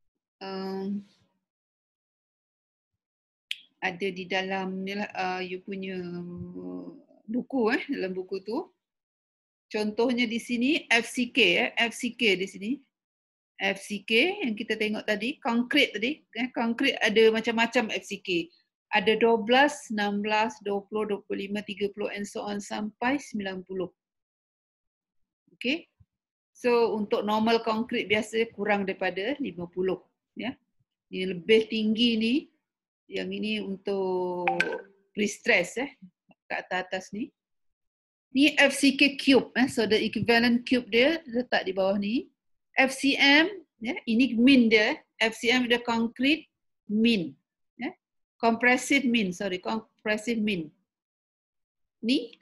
ni lah you punya buku dalam buku tu. Contohnya di sini FCK FCK di sini. FCK yang kita tengok tadi, konkret tadi, konkret ada macam-macam FCK. Ada 12, 16, 20, 25, 30 and so on sampai 90. Okay. So untuk normal konkret biasa kurang daripada 50 ya. Yang lebih tinggi ni, yang ini untuk pre-stress kat atas ni. Ni FCK cube so the equivalent cube dia letak di bawah ni. FCM ya, ini mean dia. FCM dia concrete mean ya. Compressive mean, compressive mean. Ni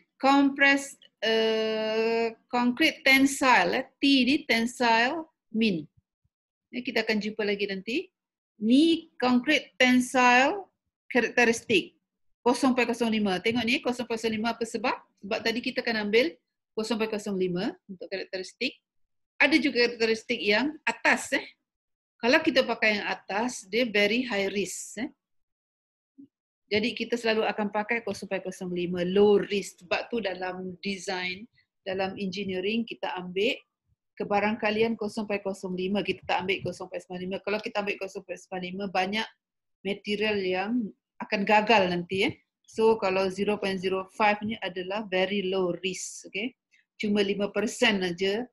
concrete tensile T ni tensile mean. Ya, kita akan jumpa lagi nanti. Ni concrete tensile karakteristik 0.05. Tengok ni 0.05 apa sebab? Sebab tadi kita akan ambil 0.05 untuk karakteristik. Ada juga karakteristik yang atas Kalau kita pakai yang atas, dia very high risk Jadi kita selalu akan pakai 0.05 low risk. Sebab tu dalam design, dalam engineering kita ambil kebarangkalian 0.05, kita tak ambil 0.95. Kalau kita ambil 0.95 banyak material yang akan gagal nanti So kalau 0.05 ni adalah very low risk, okay? Cuma 5% aja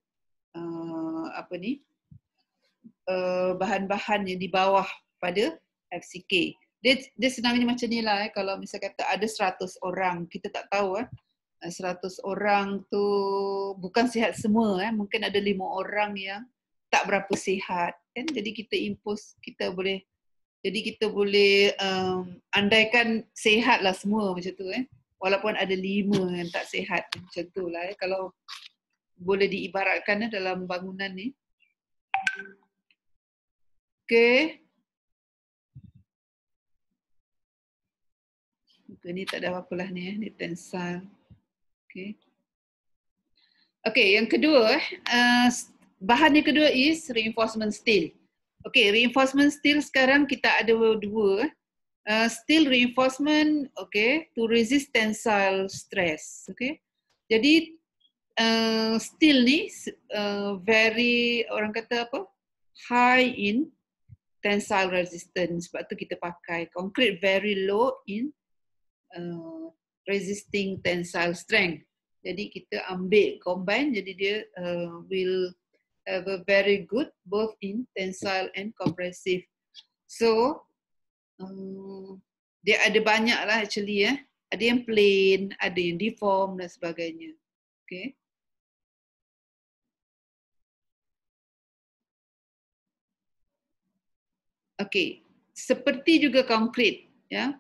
bahan-bahan yang di bawah pada FCK. Dia senangnya macam ni lah kalau misal kata ada 100 orang, kita tak tahu 100 orang tu bukan sihat semua mungkin ada 5 orang yang tak berapa sihat kan. Jadi kita impose, kita boleh andaikan sihat lah semua macam tu walaupun ada 5 yang tak sihat macam tu lah kalau boleh diibaratkan dalam bangunan ni. Okay. Ni tak ada apa-apa lah ni ni tensile. Okay. Okay, yang kedua bahan yang kedua is reinforcement steel. Okay, reinforcement steel sekarang kita ada dua. Steel reinforcement, okay, to resist tensile stress. Okay. Jadi steel ni very, orang kata apa? High in tensile resistance. Sebab tu kita pakai concrete very low in resisting tensile strength. Jadi kita ambil combine, jadi dia will have a very good both in tensile and compressive. So dia ada banyak lah actually Ada yang plain, ada yang deform dan sebagainya. Okay. Okay, seperti juga konkret ya.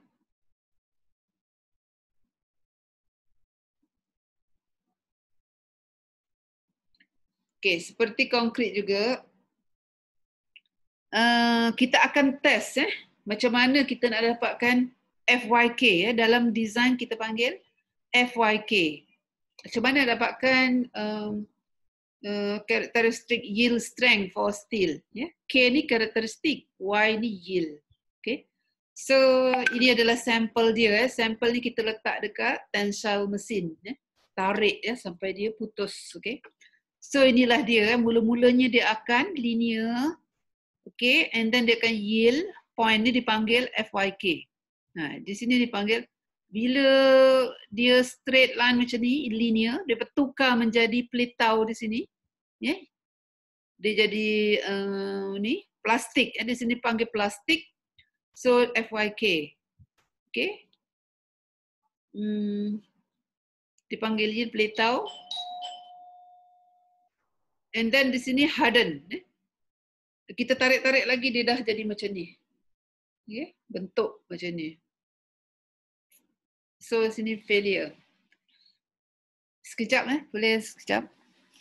Okay, seperti konkret juga kita akan test macam mana kita nak dapatkan FYK dalam design kita panggil FYK. Macam mana dapatkan characteristic yield strength for steel. K ni karakteristik, Y ni yield. Okay. So ini adalah sampel dia. Sampel ni kita letak dekat tensile mesin. Tarik sampai dia putus. Okay. So inilah dia. Mula-mulanya dia akan linear. Okay. And then dia akan yield. Point ni dipanggil FYK. Di sini dipanggil, bila dia straight line macam ni, linear, dia bertukar menjadi pelitau di sini. Dia jadi ni plastik. Di sini panggil plastik. So FYK. Okay. Dipanggil yield pelitau. And then di sini harden. Kita tarik-tarik lagi, dia dah jadi macam ni. Okay. Bentuk macam ni. So sini failure. Sekejap boleh sekejap.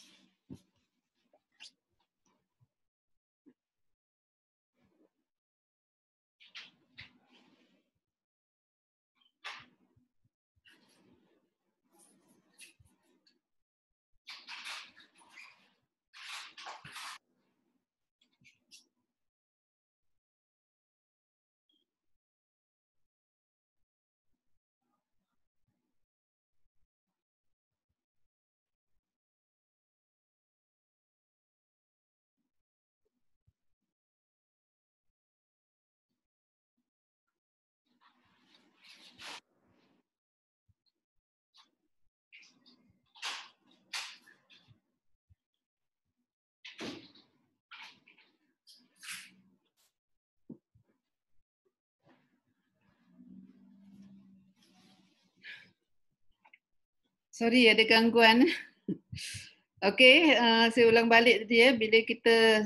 Sorry ada gangguan. Okey, saya ulang balik tadi bila kita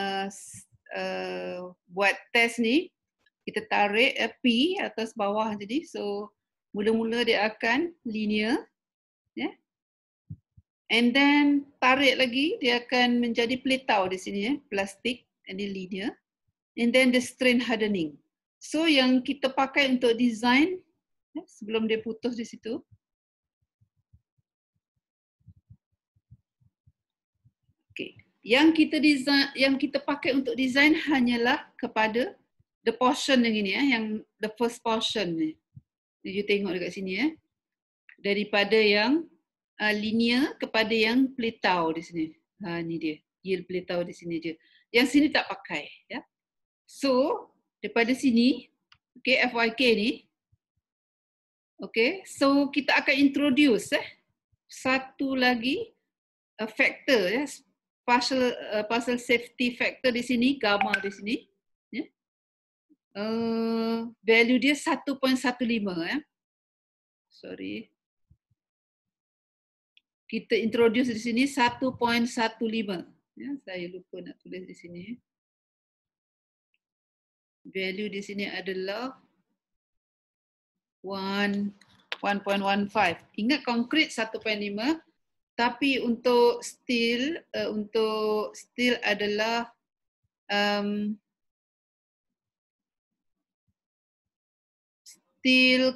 buat test ni, kita tarik P atas bawah tadi. So mula-mula dia akan linear. And then tarik lagi, dia akan menjadi pelitau di sini plastik, ini linear. And then the strain hardening. So yang kita pakai untuk design sebelum dia putus di situ. Okay. Yang kita pakai untuk design hanyalah kepada the portion yang ini yang the first portion ni. You tengok dekat sini daripada yang linear kepada yang pelitau di sini. Ni dia, yield pelitau di sini je. Yang sini tak pakai So daripada sini, okay, FYK ni. Okay, so kita akan introduce satu lagi factor partial safety factor di sini, gamma di sini. Value dia 1.15 Sorry. Kita introduce di sini 1.15. Saya lupa nak tulis di sini. Value di sini adalah 1.15. Ingat konkret 1.5. Tapi untuk steel adalah steel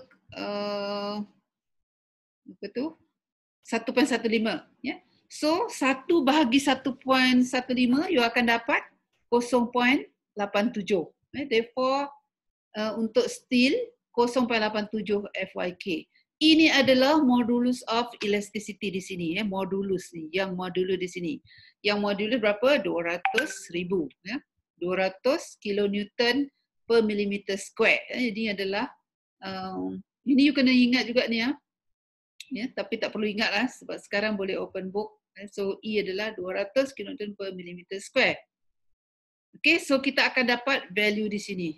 apa tu? 1.15 So 1 bahagi 1.15 you akan dapat 0.87. Therefore untuk steel 0.87 FYK. Ini adalah modulus of elasticity di sini modulus ni, yang modulus di sini. Yang modulus berapa? 200,000 200 kilonewton per millimeter square. Jadi adalah ini you kena ingat juga ni tapi tak perlu ingatlah sebab sekarang boleh open book. So E adalah 200 kilonewton per millimeter square. Okay, so kita akan dapat value di sini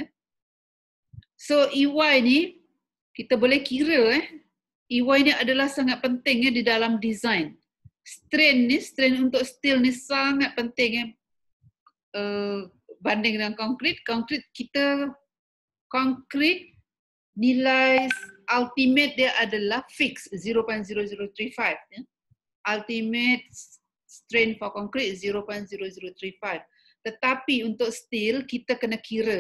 So EY ni kita boleh kira EY ni adalah sangat penting di dalam design. Strain untuk steel ni sangat penting banding dengan konkret. Konkret nilai ultimate dia adalah fix 0.0035 Ultimate strain for concrete 0.0035. Tetapi untuk steel kita kena kira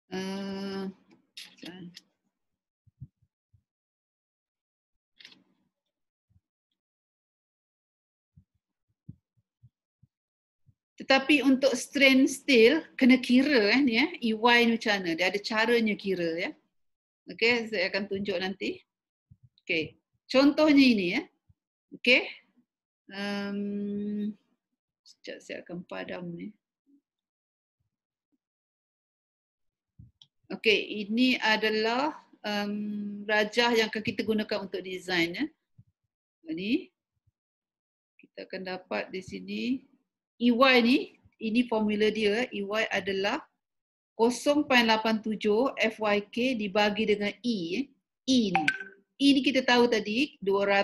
Tetapi untuk strain steel kena kira ni EY ni macam mana? Dia ada caranya kira ya. Okey, saya akan tunjuk nanti. Okey. Contohnya ini ya. Okey. Sekejap saya akan padam ni. Okey, ini adalah rajah yang akan kita gunakan untuk design ya. Ini kita akan dapat di sini EY ni, ini formula dia. EY adalah 0.87 FYK dibagi dengan E. E ni. E ni kita tahu tadi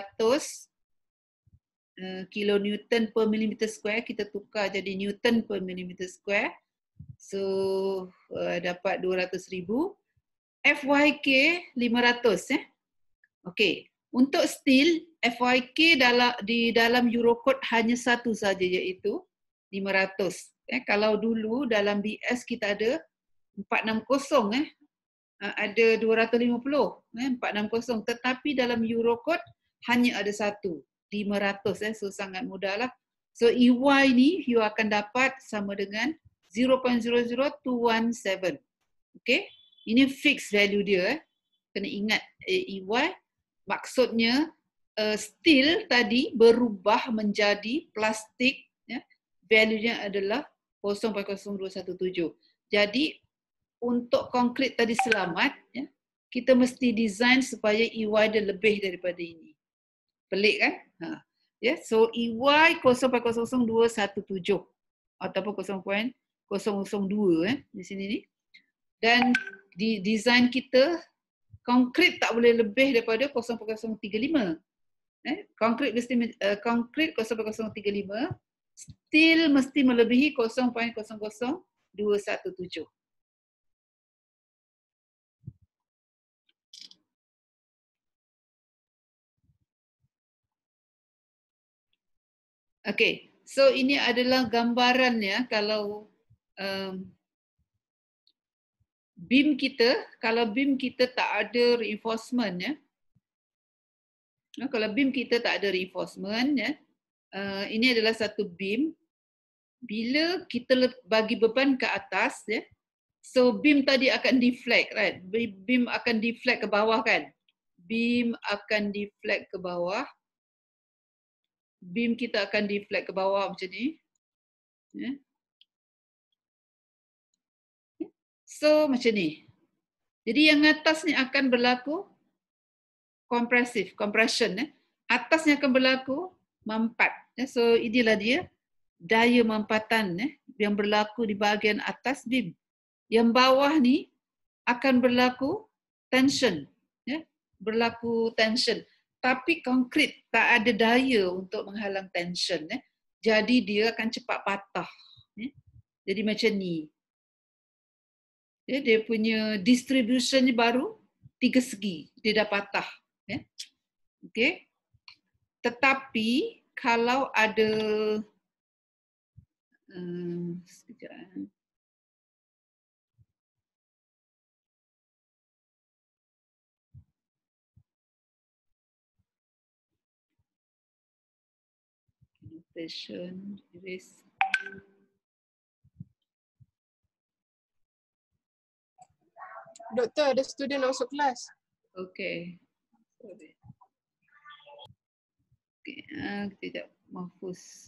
200 kilonewton per millimeter square. Kita tukar jadi newton per millimeter square. So dapat 200,000. FYK 500 Okey. Untuk steel, FYK di dalam Eurocode hanya satu saja iaitu 500. Kalau dulu dalam BS kita ada 460 ada 250 460, tetapi dalam Eurocode hanya ada satu 500 so sangat mudah lah. So EY ni you akan dapat sama dengan 0.00217. Okey, ini fixed value dia. Kena ingat EY maksudnya steel tadi berubah menjadi plastik ya. Value-nya adalah 0.0217. Jadi untuk konkrit tadi selamat ya, kita mesti design supaya EY dia lebih daripada ini. Pelik kan? Ya, so EY 0.00217 ataupun 0.002 di sini ni. Dan di design kita konkrit tak boleh lebih daripada 0.035. Konkrit mesti konkrit 0.035, steel mesti melebihi 0.00217. Okey, so ini adalah gambarannya kalau beam kita, kalau beam kita tak ada reinforcement ya. Kalau beam kita tak ada reinforcement ya, ini adalah satu beam. Bila kita bagi beban ke atas ya, so beam tadi akan deflect, right? Beam akan deflect ke bawah kan? Beam akan deflect ke bawah. Beam kita akan deflect ke bawah macam ni. Ya. So macam ni. Jadi yang atas ni akan berlaku compression. Atasnya akan berlaku mampat. So inilah dia daya mampatan yang berlaku di bahagian atas beam. Yang bawah ni akan berlaku tension. Berlaku tension. Tapi konkrit tak ada daya untuk menghalang tension. Jadi dia akan cepat patah. Jadi macam ni. Dia punya distribution ni baru 3 segi. Dia dah patah. Okay. Tetapi kalau ada sekejap. Notation, erase. Doktor, ada student nak masuk kelas. Okay. Okay, tidak mahfuz.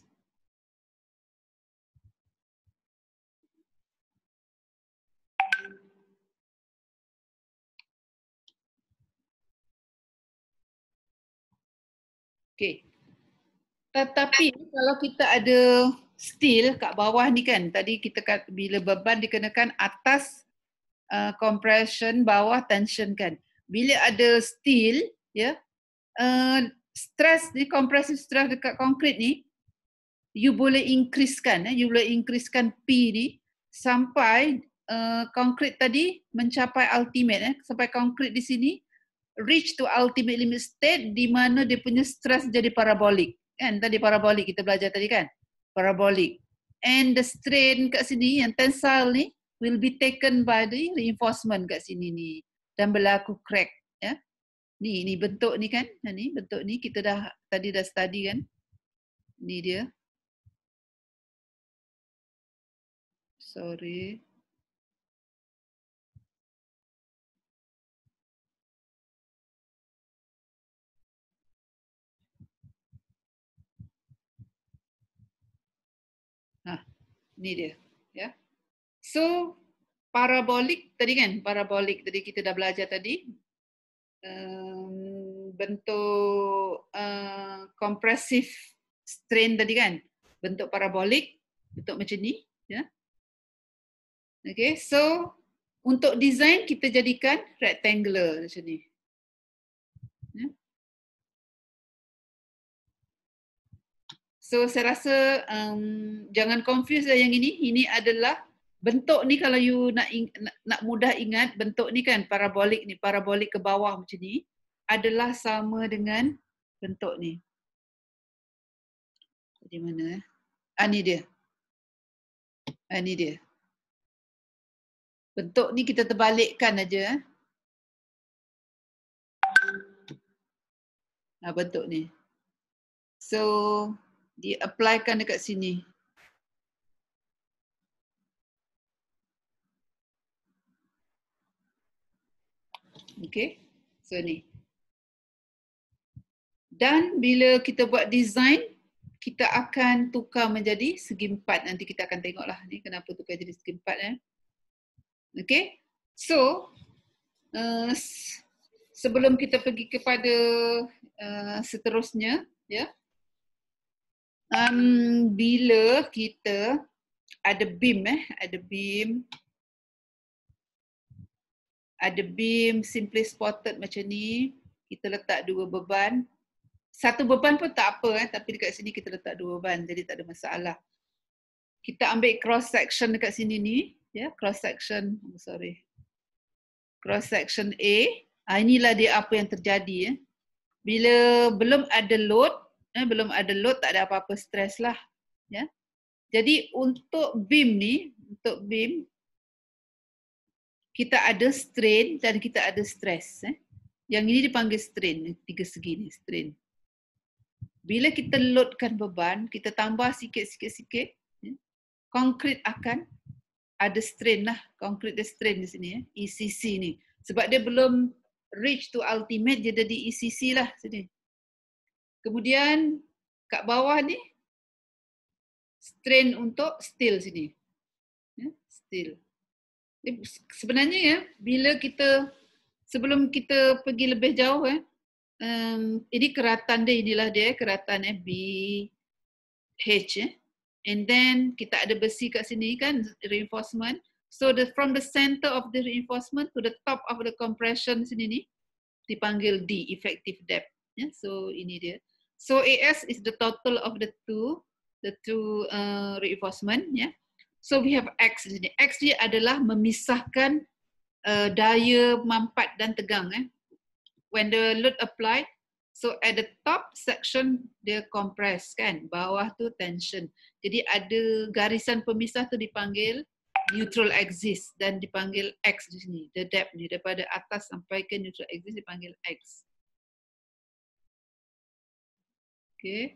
Okay. Tetapi kalau kita ada steel kat bawah ni kan, tadi kita bila beban dikenakan atas compression, bawah tension kan. Bila ada steel, ya, stress ni, compressive stress dekat konkrit ni, you boleh increasekan, you boleh increasekan P ni sampai konkrit tadi mencapai ultimate, sampai konkrit di sini reach to ultimate limit state di mana dia punya stress jadi parabolic. Kan tadi parabolic kita belajar tadi kan? Parabolic. And the strain kat sini yang tensile ni will be taken by the reinforcement kat sini ni dan berlaku crack, ya. Ni bentuk ni kan. Ni bentuk ni kita tadi dah study kan. Ni dia. Sorry. Ni dia, ya. So parabolik tadi kan, parabolik tadi kita dah belajar tadi. Bentuk compressive strain tadi kan, bentuk parabolik, bentuk macam ni, ya. Okay, so untuk design kita jadikan rectangular macam ni. Ya. So saya rasa jangan confuse lah yang ini. Ini adalah bentuk ni, kalau you nak mudah ingat, bentuk ni kan parabolik ni, parabolik ke bawah macam ni adalah sama dengan bentuk ni. Di mana? Ni dia. Ni dia. Bentuk ni kita terbalikkan aja. Bentuk ni. So di-applykan dekat sini. Okay, so ni. Dan bila kita buat design, kita akan tukar menjadi segi empat. Nanti kita akan tengoklah ni kenapa tukar jadi segi empat. Okay, so sebelum kita pergi kepada seterusnya, ya. Bila kita ada beam, ada beam simply spotted macam ni, kita letak dua beban. Satu beban pun tak apa, tapi dekat sini kita letak dua beban, jadi tak ada masalah. Kita ambil cross section dekat sini ni, ya, cross section, cross section A. Inilah dia apa yang terjadi. Bila belum ada load, tak ada apa-apa stres lah, ya. Jadi untuk beam ni, kita ada strain dan kita ada stress. Yang ini dipanggil strain, tiga segi ni, strain. Bila kita loadkan beban, kita tambah sikit-sikit, konkrit akan ada strain lah. Konkrit ada strain di sini, ECC ni. Sebab dia belum reach to ultimate, dia jadi ECC lah sini. Kemudian kat bawah ni, strain untuk steel sini. Steel. Sebenarnya ya, sebelum kita pergi lebih jauh, ini keratan dia, inilah dia keratan BH. And then kita ada besi kat sini kan, reinforcement. So from the center of the reinforcement to the top of the compression sini ni dipanggil D, effective depth. So ini dia. So AS is the total of the two reinforcement. So we have X di sini. X dia adalah memisahkan daya mampat dan tegang. When the load applied, so at the top section dia compress kan, bawah tu tension. Jadi ada garisan pemisah tu dipanggil neutral axis dan dipanggil X di sini. The depth ni daripada atas sampai ke neutral axis dipanggil X. Okay.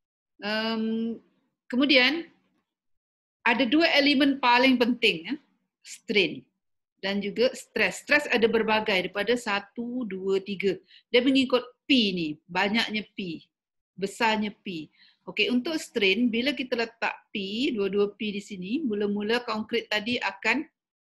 Kemudian ada dua elemen paling penting, strain dan juga stress. Stress ada berbagai daripada 1, 2, 3. Dia mengikut P ni, banyaknya P, besarnya P. Okey, untuk strain, bila kita letak P, dua-dua P di sini, mula-mula konkrit tadi akan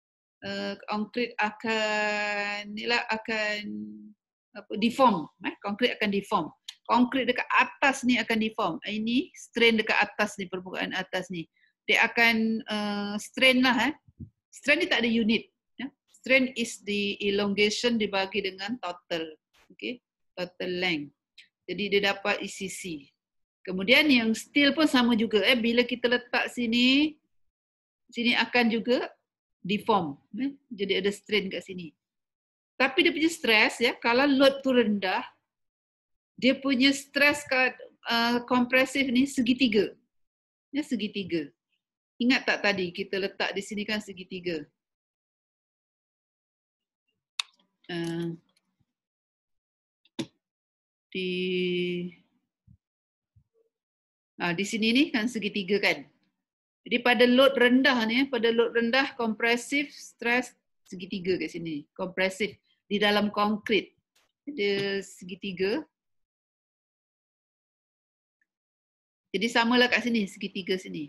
deform. Konkrit akan deform. Konkrit dekat atas ni akan deform. Ini strain dekat atas ni, permukaan atas ni. Dia akan strain lah. Strain ni tak ada unit. Strain is the elongation dibagi dengan total. Okay, total length. Jadi dia dapat ECC. Kemudian yang steel pun sama juga. Bila kita letak sini, sini akan juga deform. Jadi ada strain kat sini. Tapi dia punya stress, kalau load tu rendah, dia punya stress kompresif ni segitiga. Segitiga. Ingat tak tadi kita letak di sini kan segitiga. di sini ni kan segitiga kan. Jadi pada load rendah ni, pada load rendah compressive stress segitiga kat sini. Compressive di dalam konkrit ada segitiga. Jadi samalah kat sini, segitiga sini.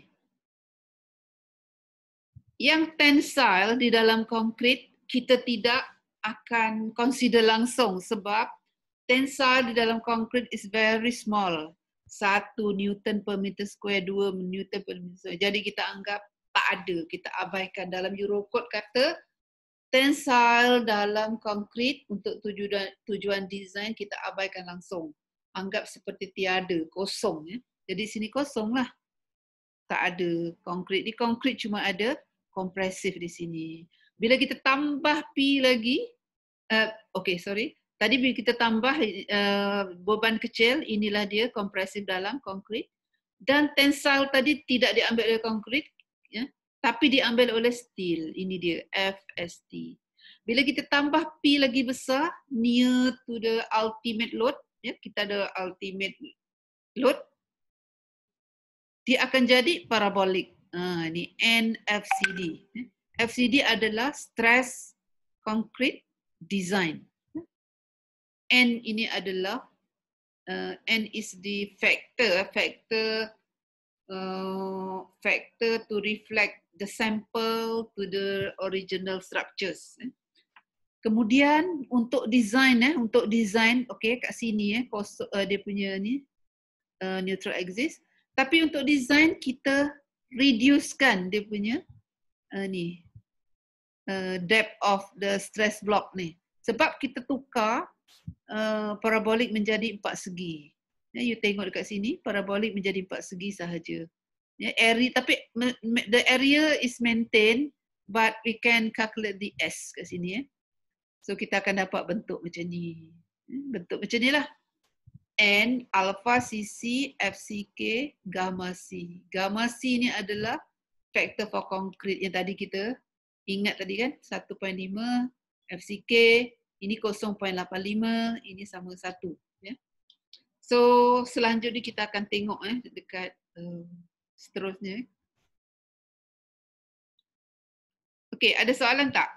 Yang tensile di dalam konkrit kita tidak akan consider langsung sebab tensile di dalam konkrit is very small. 1 Newton per meter square, 2 Newton per meter square. Jadi kita anggap tak ada, kita abaikan. Dalam Eurocode kata tensile dalam konkrit untuk tujuan design kita abaikan langsung. Anggap seperti tiada, kosong. Ya. Jadi sini kosong lah. Tak ada konkrit. Di konkrit cuma ada kompresif di sini. Bila kita tambah P lagi, tadi bila kita tambah beban kecil, inilah dia kompresif dalam konkrit. Dan tensile tadi tidak diambil oleh konkrit, ya, tapi diambil oleh steel. Ini dia, FST. Bila kita tambah P lagi besar, near to the ultimate load, ya, kita ada ultimate load, dia akan jadi parabolic. Ini NFCD. FCD adalah stress concrete design. N ini adalah N is the factor to reflect the sample to the original structures. Kemudian untuk design, okey kat sini dia punya ni neutral axis. Tapi untuk design kita reducekan dia punya depth of the stress block ni. Sebab kita tukar parabolik menjadi 4 segi. Ya, you tengok dekat sini, parabolik menjadi 4 segi sahaja. Ya, area, tapi the area is maintained, but we can calculate the S kat sini. So kita akan dapat bentuk macam ni. Bentuk macam ni lah. N, alpha CC, FCK, gamma C. Gamma C ni adalah factor for concrete yang tadi kita ingat tadi kan, 1.5, FCK, ini 0.85, ini sama 1. Ya. So selanjutnya kita akan tengok dekat seterusnya. Okey, ada soalan tak?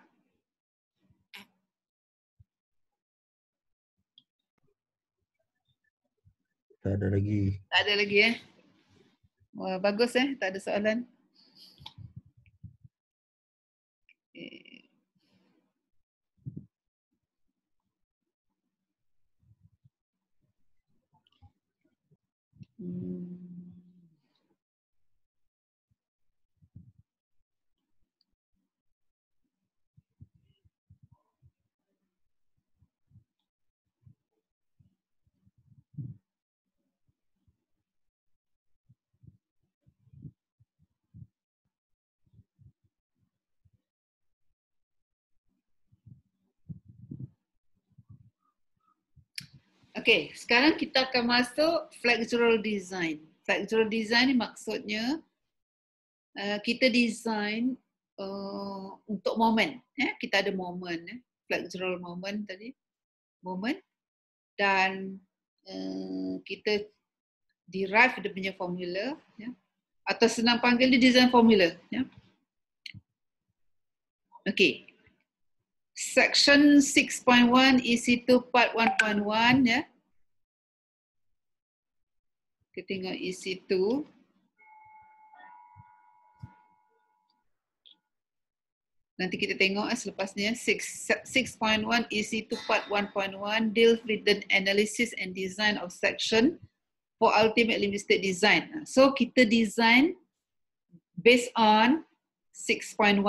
Tak ada lagi. Tak ada lagi Wah, bagus tak ada soalan. Okey, sekarang kita akan masuk flexural design. Flexural design ni maksudnya kita design untuk moment. Kita ada moment, flexural moment tadi, moment, dan kita derive dia punya formula, atau senang panggil dia design formula. Okey. Section 6.1 EC2 part 1.1 ya. Kita tengok EC2. Nanti kita tengok selepas ni 6.1 EC2 part 1.1 deals with the analysis and design of section for ultimate limit state design. So kita design based on 6.1.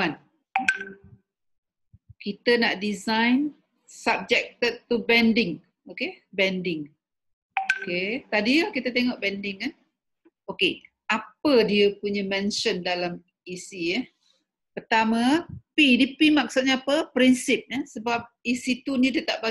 Kita nak design subjected to bending. Okay, bending. Okay, tadi kita tengok bending. Okay, apa dia punya mention dalam EC? Pertama, P. Di P maksudnya apa? Prinsip. Sebab EC2 ni dia tak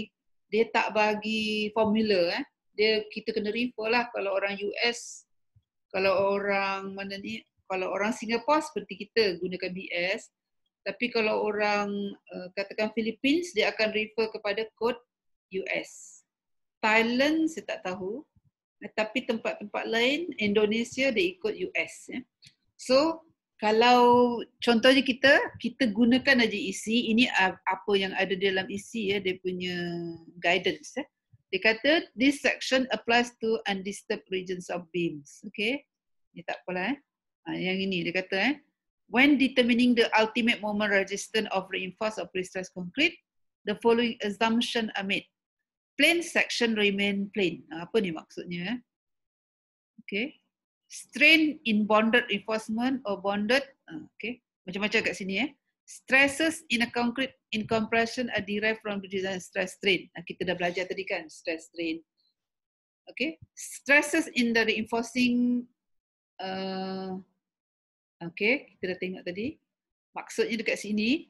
bagi formula. Kita kena refer lah. Kalau orang US, kalau orang mana ni, kalau orang Singapore seperti kita gunakan BS. Tapi kalau orang katakan Philippines, dia akan refer kepada kod US. Thailand saya tak tahu. Tapi tempat-tempat lain, Indonesia dia ikut US. Ya. So, kalau contohnya kita gunakan aja isi, ini apa yang ada dalam isi ya, dia punya guidance. Ya. Dia kata, this section applies to undisturbed regions of beams. Okay. Ini tak apalah. Yang ini dia kata, when determining the ultimate moment resistance of reinforced or pre-stressed concrete, the following assumption are made. Plane section remain plane. Apa ni maksudnya? Okay. Strain in bonded reinforcement or bonded. Okay. Macam-macam kat sini. Stresses in a concrete in compression are derived from the design stress strain. Kita dah belajar tadi kan, stress strain. Okay. Stresses in the reinforcing. Okay. Kita dah tengok tadi. Maksudnya dekat sini.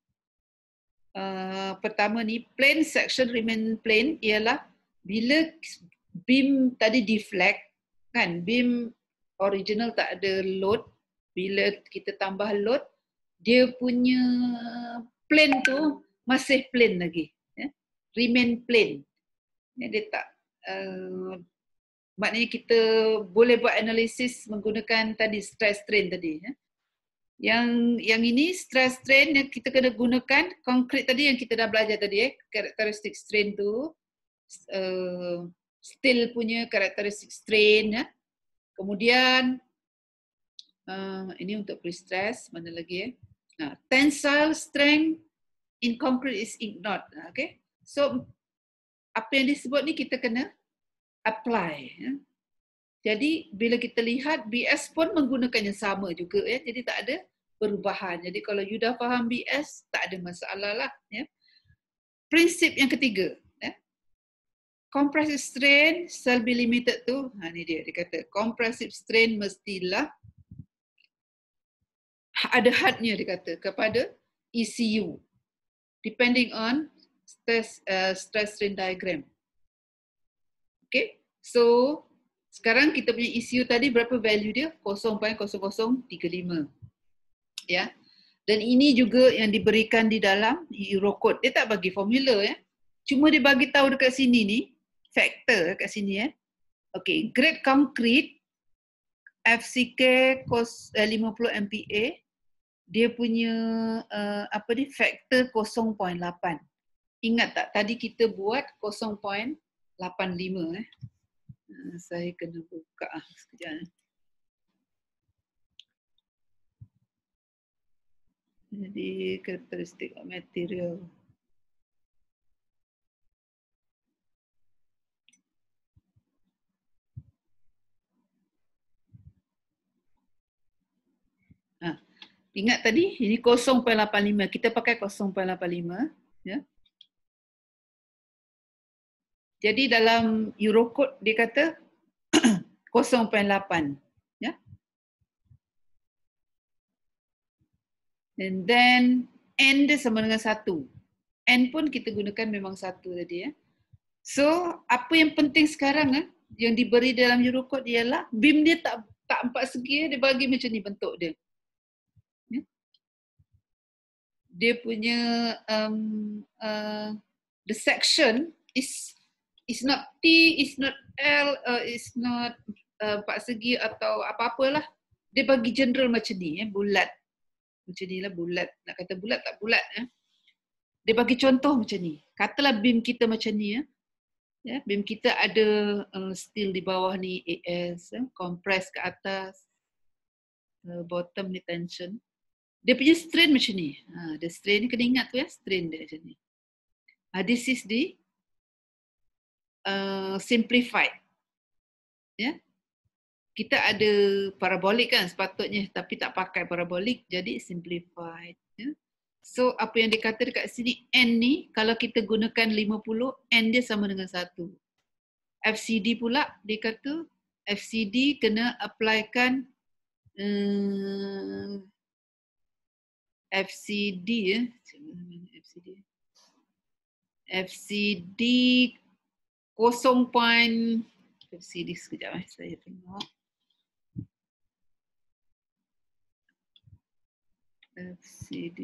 Pertama ni plane section remain plane ialah bila beam tadi deflect kan, beam original tak ada load, bila kita tambah load dia punya plane tu masih plane lagi ya? Remain plane ya, dia tak maknanya kita boleh buat analisis menggunakan tadi stress strain tadi ya. Yang ini stress strain yang kita kena gunakan konkret tadi yang kita dah belajar tadi karakteristik strain tu steel punya karakteristik strain ya. Kemudian ini untuk pre-stress mana lagi tensile strength in concrete is ignored. Okay, so apa yang disebut ni kita kena apply ya. Jadi bila kita lihat BS pun menggunakan yang sama juga ya. Jadi tak ada perubahan. Jadi kalau you dah faham BS tak ada masalah lah ya. Prinsip yang ketiga ya. Compressive strain shall be limited to ni dia kata compressive strain mestilah ada hadnya dia kata kepada ECU depending on stress strain diagram. Okay. So sekarang kita punya ECU tadi berapa value dia? 0.0035. Ya. Dan ini juga yang diberikan di dalam Eurocode. Dia tak bagi formula ya. Cuma dia bagi tahu dekat sini ni, factor dekat sini ya. Okey, grade concrete FCK 50 MPa dia punya apa ni factor 0.8. Ingat tak tadi kita buat 0.85 saya kena buka sekejap. Jadi karakteristik material. Ingat tadi ini 0.85. Kita pakai 0.85 ya. Jadi dalam Eurocode dia kata 0.8 ya. And then N dia sama dengan 1. N pun kita gunakan memang 1 tadi ya. So apa yang penting sekarang yang diberi dalam Eurocode ialah beam dia tak empat segi, dia bagi macam ni bentuk dia. Ya. Dia punya the section is not T, is not L, is not empat segi atau apa-apalah. Dia bagi general macam ni bulat. Macam ni lah bulat. Nak kata bulat tak bulat Dia bagi contoh macam ni. Katalah beam kita macam ni ya. Beam kita ada steel di bawah ni AS, compress ke atas, bottom ni tension. Dia punya strain macam ni. Dia strain ni kena ingat tu ya, strain dia macam ni. This is the simplified. Ya. Kita ada parabolik kan sepatutnya tapi tak pakai parabolik jadi simplified ya. So apa yang dikata dekat sini N ni kalau kita gunakan 50 N dia sama dengan 1. FCD pula dia kata FCD kena applykan FCD ya. FCD 0. FCD sekejap saya tengok. FCD.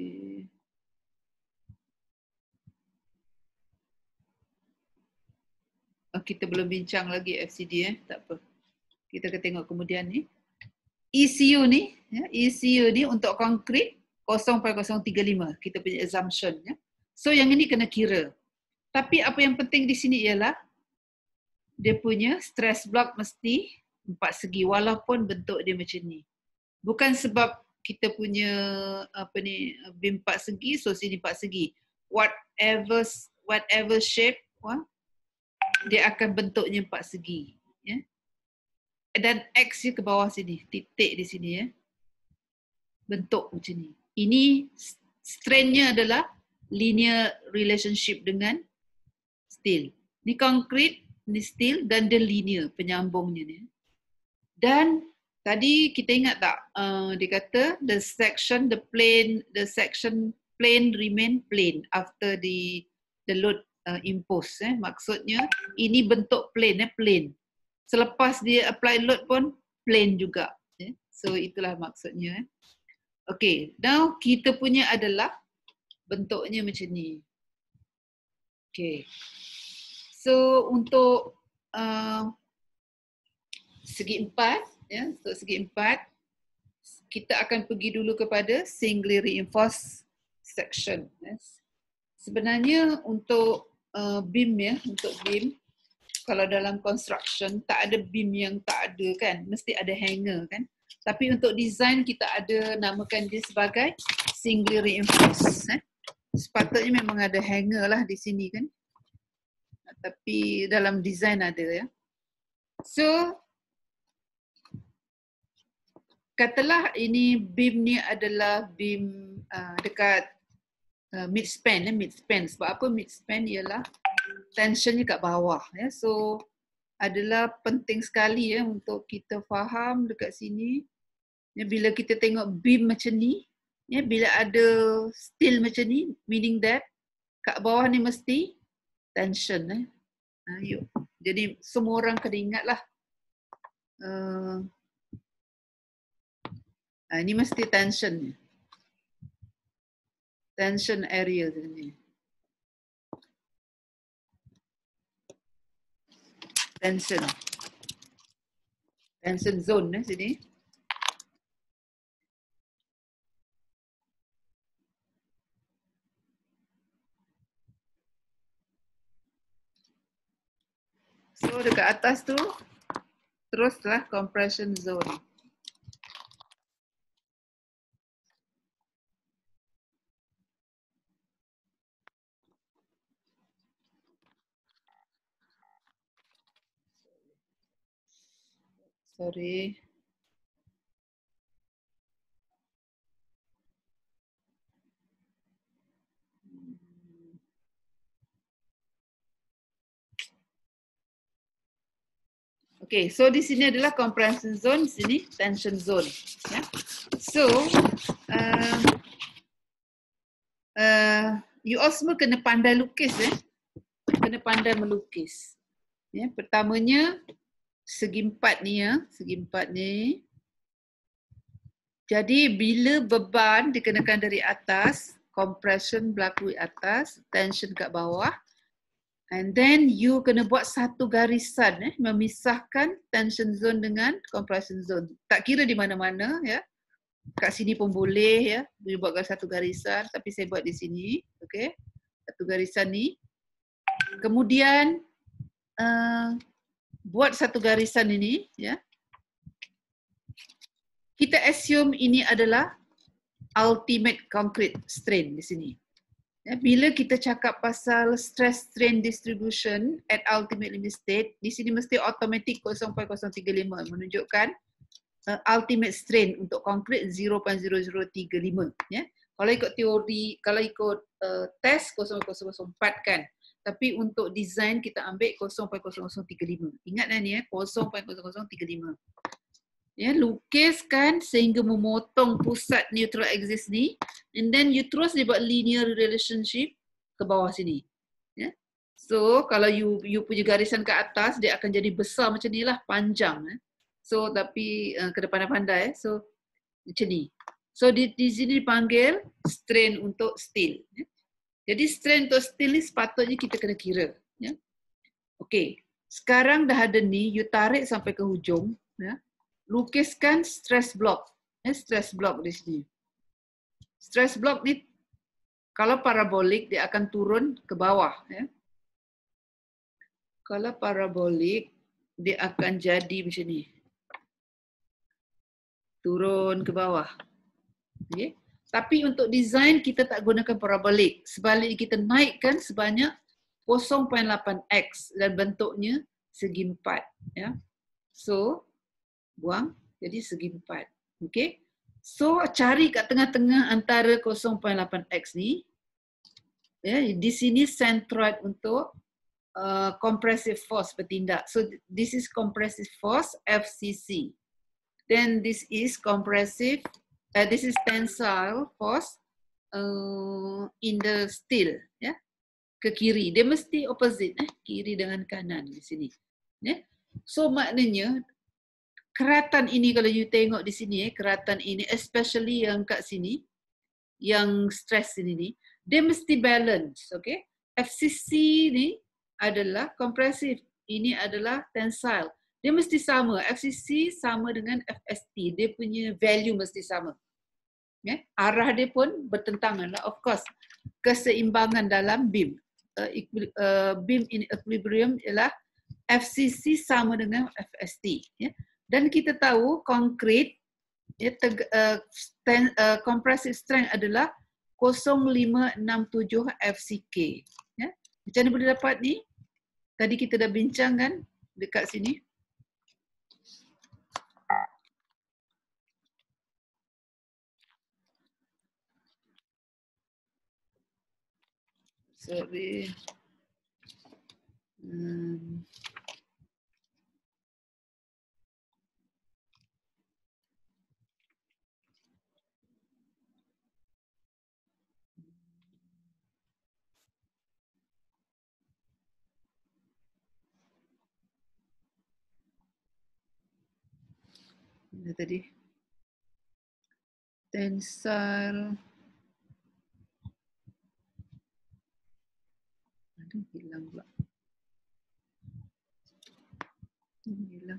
Oh, kita belum bincang lagi FCD tak apa. Kita akan tengok kemudian ni. ECU ni, ya, ECU ni untuk konkrit 0.035 kita punya assumption ya. So yang ini kena kira. Tapi apa yang penting di sini ialah dia punya stress block mesti 4 segi walaupun bentuk dia macam ni. Bukan sebab kita punya apa ni beam 4 segi so sini 4 segi. Whatever shape dia akan bentuknya 4 segi ya. Dan X dia ke bawah sini, titik di sini ya. Bentuk macam ni. Ini strain-nya adalah linear relationship dengan steel. Ni concrete, ni steel dan dia linear penyambungnya ni. Dan tadi kita ingat tak dia kata the section plane remain plane after the load impose maksudnya ini bentuk plane plane. Selepas dia apply load pun plane juga. So itulah maksudnya. Okay, now kita punya adalah bentuknya macam ni. Okay. So untuk segi 4, ya, untuk segi 4, kita akan pergi dulu kepada singly reinforced section. Yes. Sebenarnya untuk beam ya, untuk beam, kalau dalam construction tak ada beam yang tak ada kan, mesti ada hanger kan. Tapi untuk design kita ada namakan dia sebagai singly reinforced. Sepatutnya memang ada hanger lah di sini kan. Tapi dalam design ada ya. So katalah ini beam ni adalah beam dekat mid span sebab apa mid span ialah tensionnya kat bawah ya. So adalah penting sekali ya untuk kita faham dekat sini ya, bila kita tengok beam macam ni ya, bila ada steel macam ni meaning that kat bawah ni mesti tension yuk. Jadi semua orang kena ingatlah ini mesti tension area ni. Tension zone sini. So dekat atas tu teruslah compression zone. Sorry. Okay, so di sini adalah compression zone, di sini tension zone. Ya. So, you all semua kena pandai lukis kena pandai melukis. Ya, pertamanya segi 4 ni ya, segi 4 ni. Jadi bila beban dikenakan dari atas, compression berlaku di atas, tension kat bawah. And then you kena buat satu garisan memisahkan tension zone dengan compression zone. Tak kira di mana-mana ya. Kat sini pun boleh ya. Boleh buat satu garisan tapi saya buat di sini, okey. Satu garisan ni. Kemudian buat satu garisan ini ya. Kita assume ini adalah ultimate concrete strain di sini. Ya, bila kita cakap pasal stress strain distribution at ultimate limit state, di sini mesti automatic 0.035 menunjukkan ultimate strain untuk konkrit 0.0035 ya. Kalau ikut teori, kalau ikut test 0.004 kan. Tapi untuk design kita ambil 0.0035. Ingat ni ya, 0.0035. Ya, lukiskan sehingga memotong pusat neutral axis ni, and then you terus dia buat linear relationship ke bawah sini. Ya. So kalau you punya garisan ke atas dia akan jadi besar macam ni lah, panjang. So tapi kena pandai-pandai. So macam ni. So di sini dipanggil strain untuk steel. Jadi strain untuk steel ni sepatutnya kita kena kira. Ya. Okey, sekarang dah ada ni, you tarik sampai ke hujung. Ya. Lukiskan stress block. Stress block di sini. Stress block ni kalau parabolik dia akan turun ke bawah. Ya. Kalau parabolik dia akan jadi macam ni. Turun ke bawah. Okay. Tapi untuk design kita tak gunakan parabolik. Sebaliknya kita naikkan sebanyak 0.8x dan bentuknya segi 4. Ya. So, buang jadi segi 4. Okay. So, cari kat tengah-tengah antara 0.8x ni. Ya, di sini centroid untuk compressive force bertindak. So, this is compressive force, FCC. Then this is compressive, this is tensile force in the steel, ya, ke kiri. Dia mesti opposite, kiri dengan kanan di sini. Ya. So maknanya keratan ini kalau you tengok di sini, keratan ini, especially yang kat sini, yang stress ini ni, dia mesti balance, okay? FCC ni adalah compressive, ini adalah tensile. Dia mesti sama. FCC sama dengan FST. Dia punya value mesti sama. Ya? Arah dia pun bertentangan lah. Of course, keseimbangan dalam beam. Beam in equilibrium ialah FCC sama dengan FST. Ya? Dan kita tahu konkrit, ya, compressive strength adalah 0.567 FCK. Ya? Macam mana boleh dapat ni? Tadi kita dah bincang kan dekat sini. Sorry. Ini tadi. Tensile. Aduh, hilang pula. Hilang.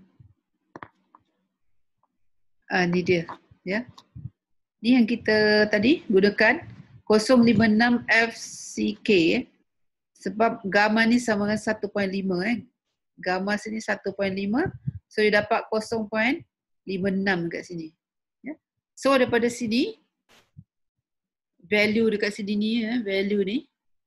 Ni dia. Ya. Ni yang kita tadi gunakan 056 FCK. Sebab gamma ni sama dengan 1.5. Gamma sini 1.5. So, dia dapat 0.56 kat sini. Ya. So, daripada sini, value dekat sini ni, value ni.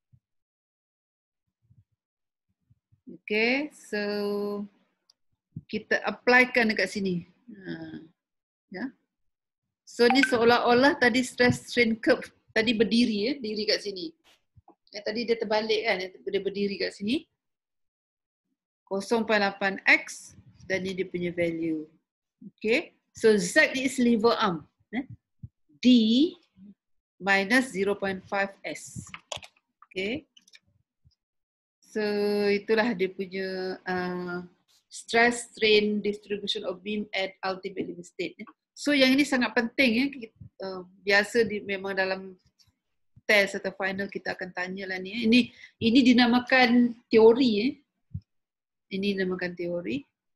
Okay, so kita applykan dekat sini. Ya. So ni seolah-olah tadi stress strain curve tadi berdiri, diri kat sini. Tadi dia terbalik kan, dia berdiri kat sini. 0.8x dan ni dia punya value. Okay, so Z is lever arm. D minus 0.5s. Okay. So itulah dia punya stress strain distribution of beam at ultimate limit state. So yang ini sangat penting. Biasa memang dalam test atau final kita akan tanyalah ni. Ini dinamakan teori. Ini dinamakan teori.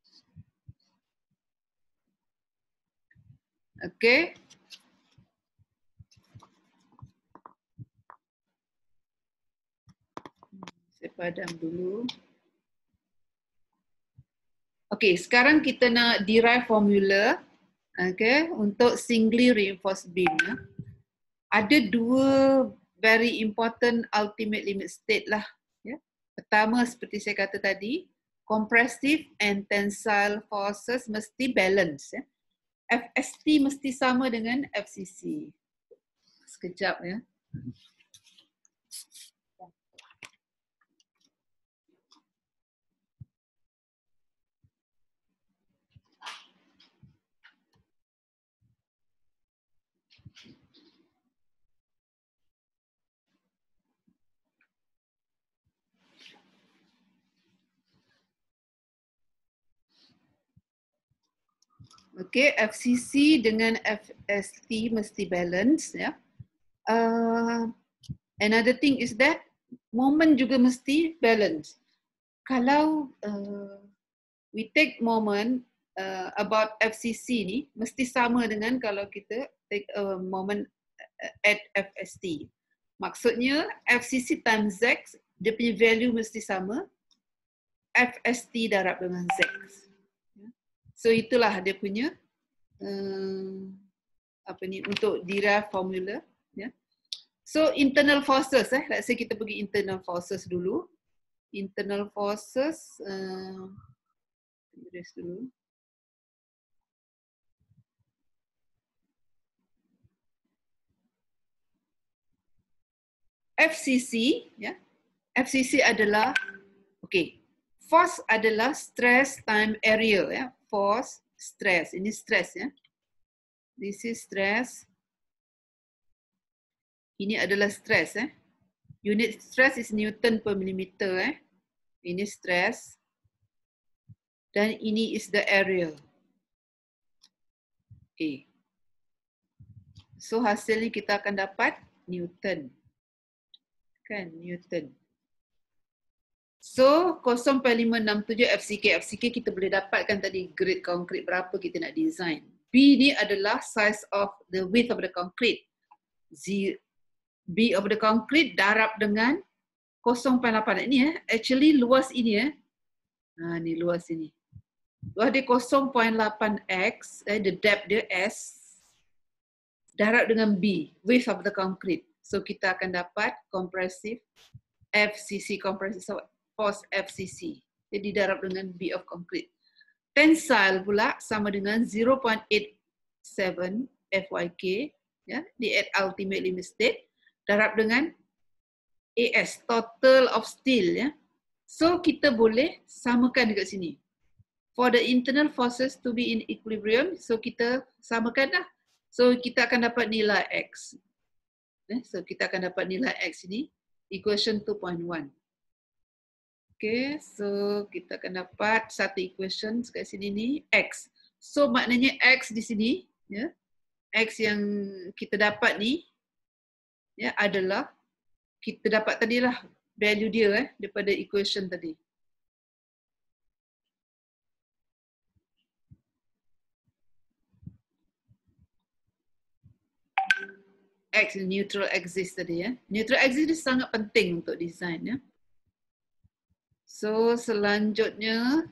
Okay. Saya padam dulu. Okay, sekarang kita nak derive formula, okay, untuk singly reinforced beam. Ada dua very important ultimate limit state lah. Ya. Pertama seperti saya kata tadi, compressive and tensile forces mesti balance. Ya. FST mesti sama dengan FCC. Sekejap ya. Okay, FCC dengan FST mesti balance ya. Another thing is that moment juga mesti balance. Kalau we take moment about FCC ni mesti sama dengan kalau kita take a moment at FST. Maksudnya FCC times Z, dia punya value mesti sama. FST darab dengan Z. So itulah dia punya untuk derive formula. Ya. So internal forces, let's say kita pergi internal forces dulu. Internal forces, erase dulu. FCC, ya. FCC adalah, okay, force adalah stress time area, ya. Force, stress. Ini stress, ya. This is stress. Ini adalah stress, Unit stress is Newton per millimeter, Ini stress. Dan ini is the area. Okay. So hasilnya kita akan dapat Newton. Kan, Newton. So 0.567 FCK. FCK kita boleh dapatkan tadi grade konkrit berapa kita nak design. B ni adalah size of the width of the concrete. B of the concrete darab dengan 0.8. Ini actually luas ini ni luas ini. Luas dia 0.8x, the depth dia S darab dengan B, width of the concrete. So kita akan dapat compressive FCC, compressive force FCC. Jadi darab dengan B of concrete. Tensile pula sama dengan 0.87 FYK, ya, di at ultimate limit state, darab dengan AS, total of steel, ya. So kita boleh samakan dekat sini. For the internal forces to be in equilibrium, so kita samakan dah. So kita akan dapat nilai X. So kita akan dapat nilai X ini, equation 2.1. Okay, so kita akan dapat satu equation kat sini ni, X. So maknanya X di sini, ya, X yang kita dapat ni, ya, adalah, kita dapat tadilah value dia daripada equation tadi. X, neutral axis tadi, ya. Neutral axis ni sangat penting untuk design, ya. So selanjutnya,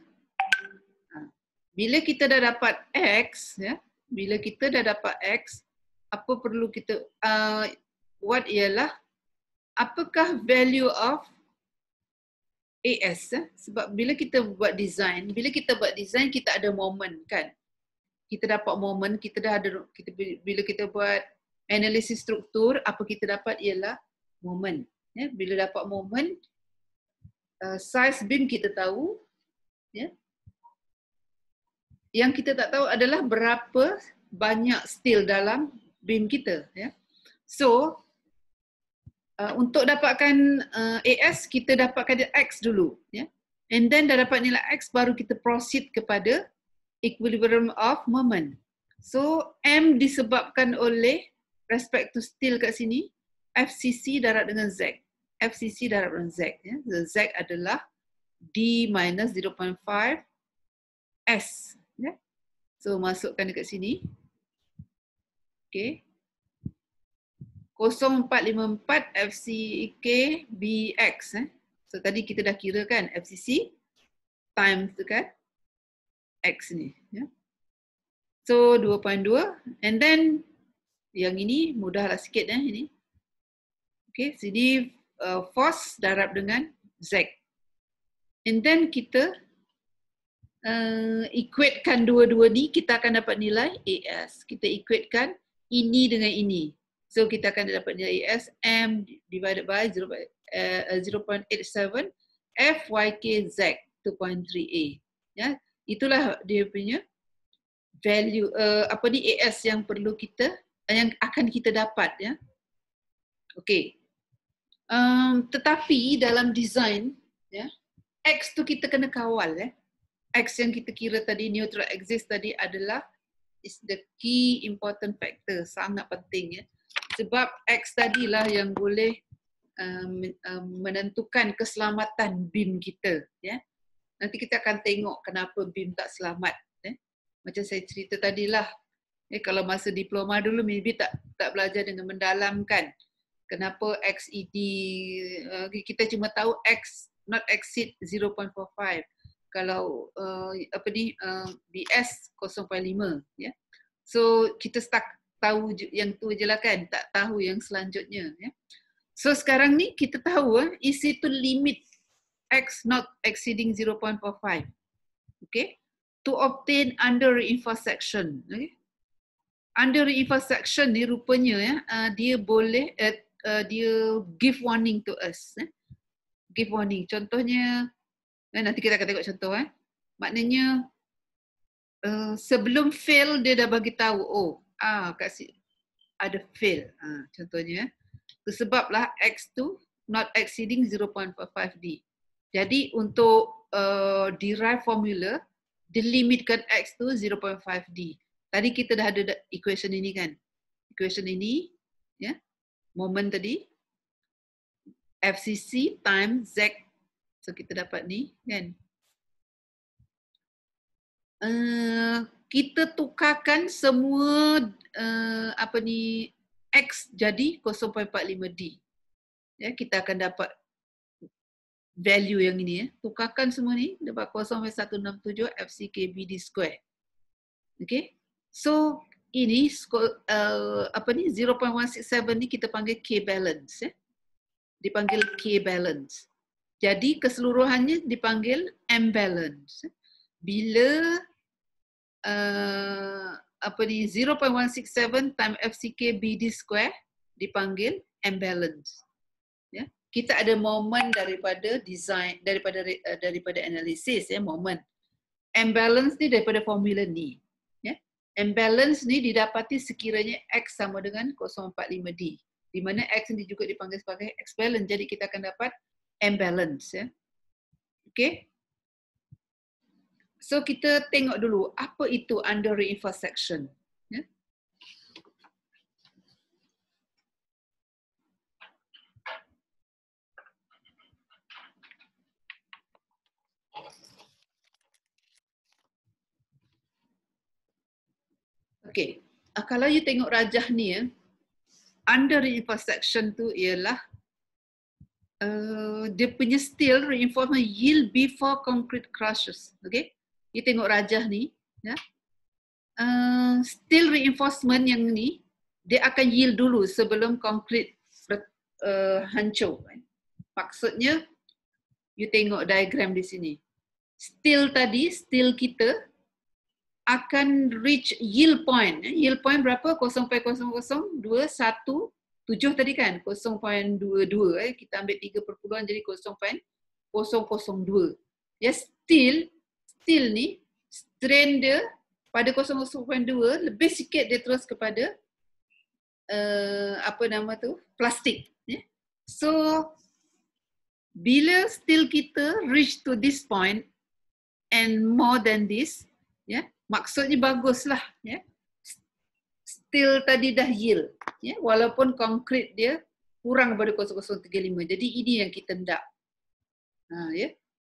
bila kita dah dapat X, ya, bila kita dah dapat X, apa perlu kita buat ialah apakah value of AS, sebab bila kita buat design, kita ada moment, kan. Kita dapat moment, kita dah ada, bila kita buat analisis struktur, apa kita dapat ialah moment. Ya, bila dapat moment, size beam kita tahu, ya. Yang kita tak tahu adalah berapa banyak steel dalam beam kita, ya. So untuk dapatkan AS, kita dapatkan X dulu, ya. And then dah dapat nilai X, baru kita proceed kepada equilibrium of moment. So M disebabkan oleh respect to steel kat sini, FCC darab dengan Z. FCC darab dengan Z. Ya. Z adalah D minus 0.5 S. Ya. So masukkan dekat sini. Okay. 0.454 FCK BX. So tadi kita dah kira kan FCC times dekat X ni. Ya. So 2.2 and then yang ini mudahlah sikit ini. Okay, sini force darab dengan Z. And then kita equatekan dua-dua ni, kita akan dapat nilai AS. Kita equatekan ini dengan ini. So kita akan dapat nilai AS M divided by 0.87 FYK Z 2.3A. Ya, itulah dia punya value AS yang perlu kita, yang akan kita dapat, ya. Okey. Tetapi dalam design, ya, X tu kita kena kawal, ya. X yang kita kira tadi, neutral axis tadi adalah is the key important factor, sangat penting ya. Sebab X tadilah yang boleh menentukan keselamatan BIM kita ya. Nanti kita akan tengok kenapa BIM tak selamat ya. Macam saya cerita tadilah, kalau masa diploma dulu maybe tak belajar dengan mendalamkan kenapa XED, kita cuma tahu X not exceed 0.45. Kalau BS 0.5 ya. So kita tahu yang tu je lah kan, tak tahu yang selanjutnya ya. So sekarang ni kita tahu isi tu limit X not exceeding 0.45. Okay? To obtain under reinforced section. Okay? Under reinforced section ni rupanya ya, dia boleh dia give warning to us. Give warning. Contohnya, nanti kita akan tengok contoh. Maknanya sebelum fail dia dah bagi tahu, ada fail. Contohnya, sebablah X tu not exceeding 0.45D. Jadi untuk derive formula, dilimitkan X tu 0.5D. Tadi kita dah ada equation ini kan. Equation ini, ya, moment tadi, FCC times Z. So kita dapat ni kan. Kita tukarkan semua X jadi 0.45D. Ya, kita akan dapat value yang ini ya. Tukarkan semua ni dapat 0.167 FCKBD square. Okay. So ini 0.167 ni kita panggil K balance ya. Dipanggil K balance. Jadi keseluruhannya dipanggil M balance. Bila 0.167 times FCKBD square dipanggil M balance. Ya, kita ada moment daripada design, daripada analisis ya, moment. M balance ni daripada formula ni. Ya. M balance ni didapati sekiranya X sama dengan 0.45D. Di mana X ni juga dipanggil sebagai X balance. Jadi kita akan dapat M balance ya. Okay. So kita tengok dulu apa itu under reinforced section. Ya. Okay. Kalau you tengok rajah ni ya, under reinforced section tu ialah dia punya steel reinforcement yield before concrete crushes. Okay. You tengok rajah ni, ya. Steel reinforcement yang ni, dia akan yield dulu sebelum konkrit hancur. Maksudnya, you tengok diagram di sini. Steel tadi, steel kita akan reach yield point. Yield point berapa? 0.00217 tadi kan? 0.22. Kita ambil 3 perpuluhan jadi 0.002. Ya, steel ni, strain dia pada 0.02 lebih sikit dia terus kepada plastik. Yeah. So, bila steel kita reach to this point and more than this, yeah, maksudnya baguslah. Yeah. Steel tadi dah yield, yeah, walaupun konkrit dia kurang daripada 0.035. Jadi ini yang kita hendak. Yeah.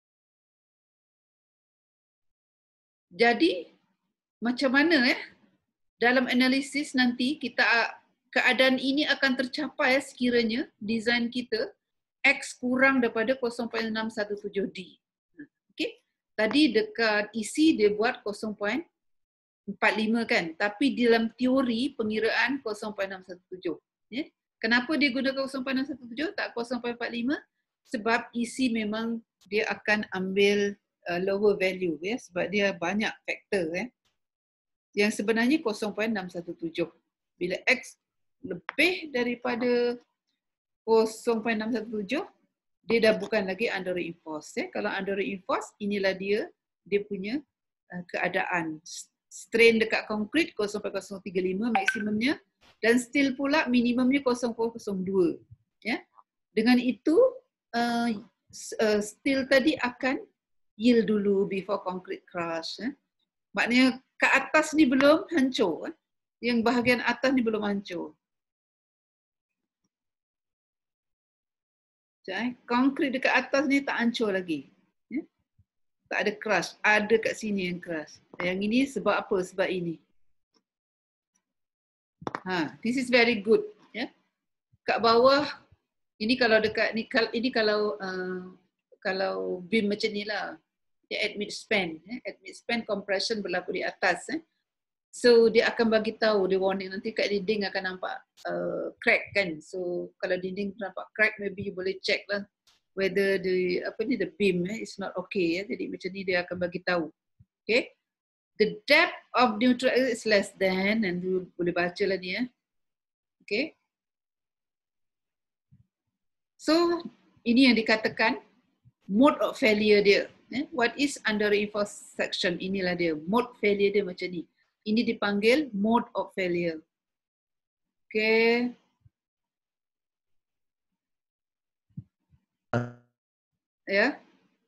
Jadi macam mana dalam analisis nanti kita keadaan ini akan tercapai sekiranya design kita X kurang daripada 0.617D. Okey. Tadi dekat isi dia buat 0.45 kan, tapi dalam teori pengiraan 0.617. Ya. Kenapa dia gunakan 0.617 tak 0.45? Sebab isi memang dia akan ambil lower value ya, sebab dia banyak faktor yang sebenarnya 0.617. Bila X lebih daripada 0.617, dia dah bukan lagi under reinforced. Kalau under reinforced, inilah dia punya keadaan. Strain dekat konkrit 0.035 maksimumnya, dan steel pula minimumnya 0.02. Ya. Dengan itu steel tadi akan yield dulu before concrete crush. Maknanya kat atas ni belum hancur. Yang bahagian atas ni belum hancur. Konkrit dekat atas ni tak hancur lagi. Tak ada crush. Ada kat sini yang crush. Yang ini sebab apa? Sebab ini. This is very good. Kat bawah, ini kalau dekat ni, ini kalau beam macam ni lah. Dia admit span. Admit span compression berlaku di atas. So dia akan bagi tahu, dia warning nanti kat dinding akan nampak crack kan. So kalau dinding nampak crack, maybe you boleh check lah whether the beam is not okay. Jadi macam ni dia akan bagi tahu. Okay. The depth of neutral is less than, and you boleh baca lah ni. Okay. So ini yang dikatakan mode of failure dia. What is under reinforced section? Inilah dia. Mode failure dia macam ni. Ini dipanggil mode of failure. Okay. Ya.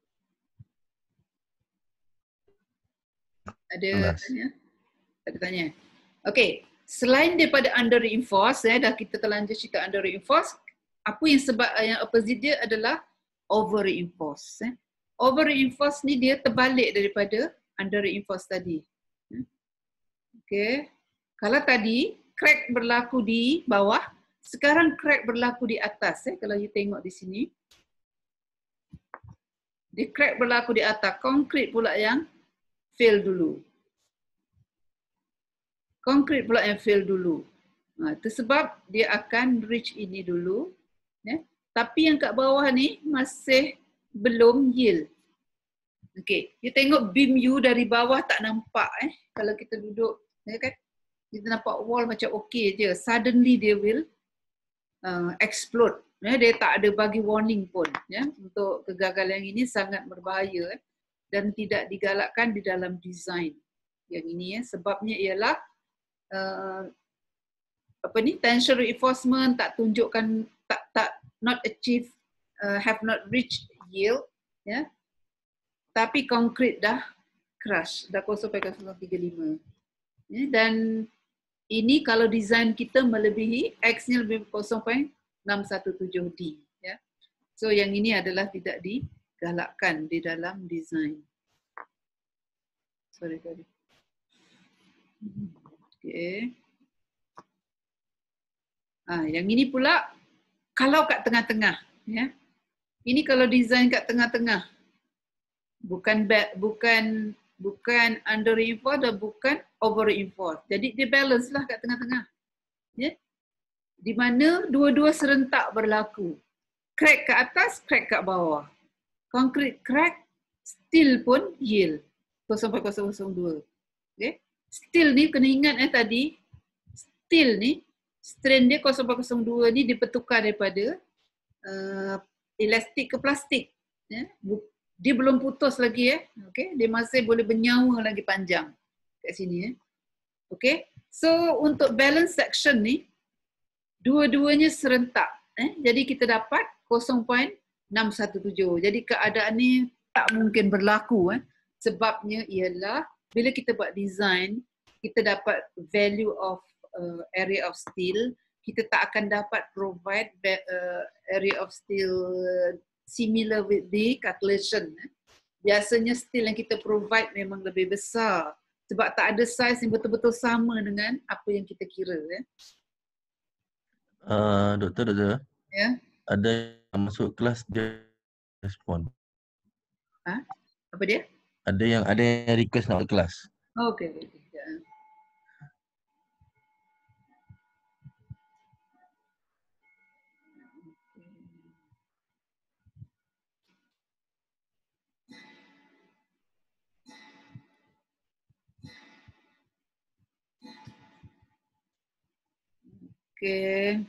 Ada tanya? Ada tanya? Okay. Selain daripada under reinforced, dah kita terlanjur cerita under reinforced, apa yang sebab yang opposite dia adalah over reinforced. Over reinforced ni dia terbalik daripada under reinforced tadi. Okay. Kalau tadi crack berlaku di bawah, sekarang crack berlaku di atas. Kalau you tengok di sini, dia crack berlaku di atas. Konkrit pula yang fail dulu. Konkrit pula yang fail dulu. Itu sebab dia akan reach ini dulu. Tapi yang kat bawah ni masih belum yield. Okay. You tengok beam you dari bawah tak nampak. Kalau kita duduk, kan? Kita nampak wall macam okay je. Suddenly dia will explode. Dia tak ada bagi warning pun. Untuk kegagalan ini sangat berbahaya dan tidak digalakkan di dalam design. Yang ini sebabnya ialah tension reinforcement tak tunjukkan tak not achieve, have not reached yield. Tapi konkrit dah crush, dah 0.035. Dan ini kalau design kita melebihi, X-nya lebih 0.617D. So yang ini adalah tidak digalakkan di dalam design. Sorry. Okay. Yang ini pula kalau kat tengah-tengah. Ini kalau design kat tengah-tengah. Bukan under reinforced dan bukan over reinforced. Jadi dia balance lah kat tengah-tengah. Di mana dua-dua serentak berlaku. Crack kat atas, crack kat bawah. Concrete crack, steel pun yield. 0.002. Okay. Steel ni kena ingat tadi, steel ni, strain dia 0.02 ni dipertukar daripada elastik ke plastik. Dia belum putus lagi okay? Dia masih boleh bernyawa lagi panjang kat sini okay? So untuk balance section ni dua-duanya serentak jadi kita dapat 0.617. Jadi keadaan ni tak mungkin berlaku sebabnya ialah bila kita buat design kita dapat value of area of steel, kita tak akan dapat provide area of steel similar with the calculation. Biasanya steel yang kita provide memang lebih besar sebab tak ada size yang betul-betul sama dengan apa yang kita kira. Doktor. Ya. Ada yang masuk kelas dia respon. Apa dia? Ada yang request nak masuk kelas. Okay. Okay.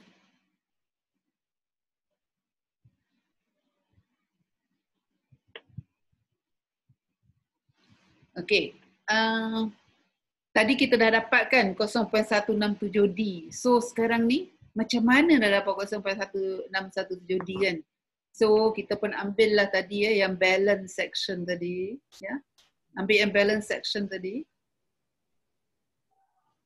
Okay. Tadi kita dah dapatkan 0.167D. So sekarang ni macam mana dah dapat 0.1617D kan? So kita pun ambil lah tadi yang balance section tadi. Ambil yang balance section tadi.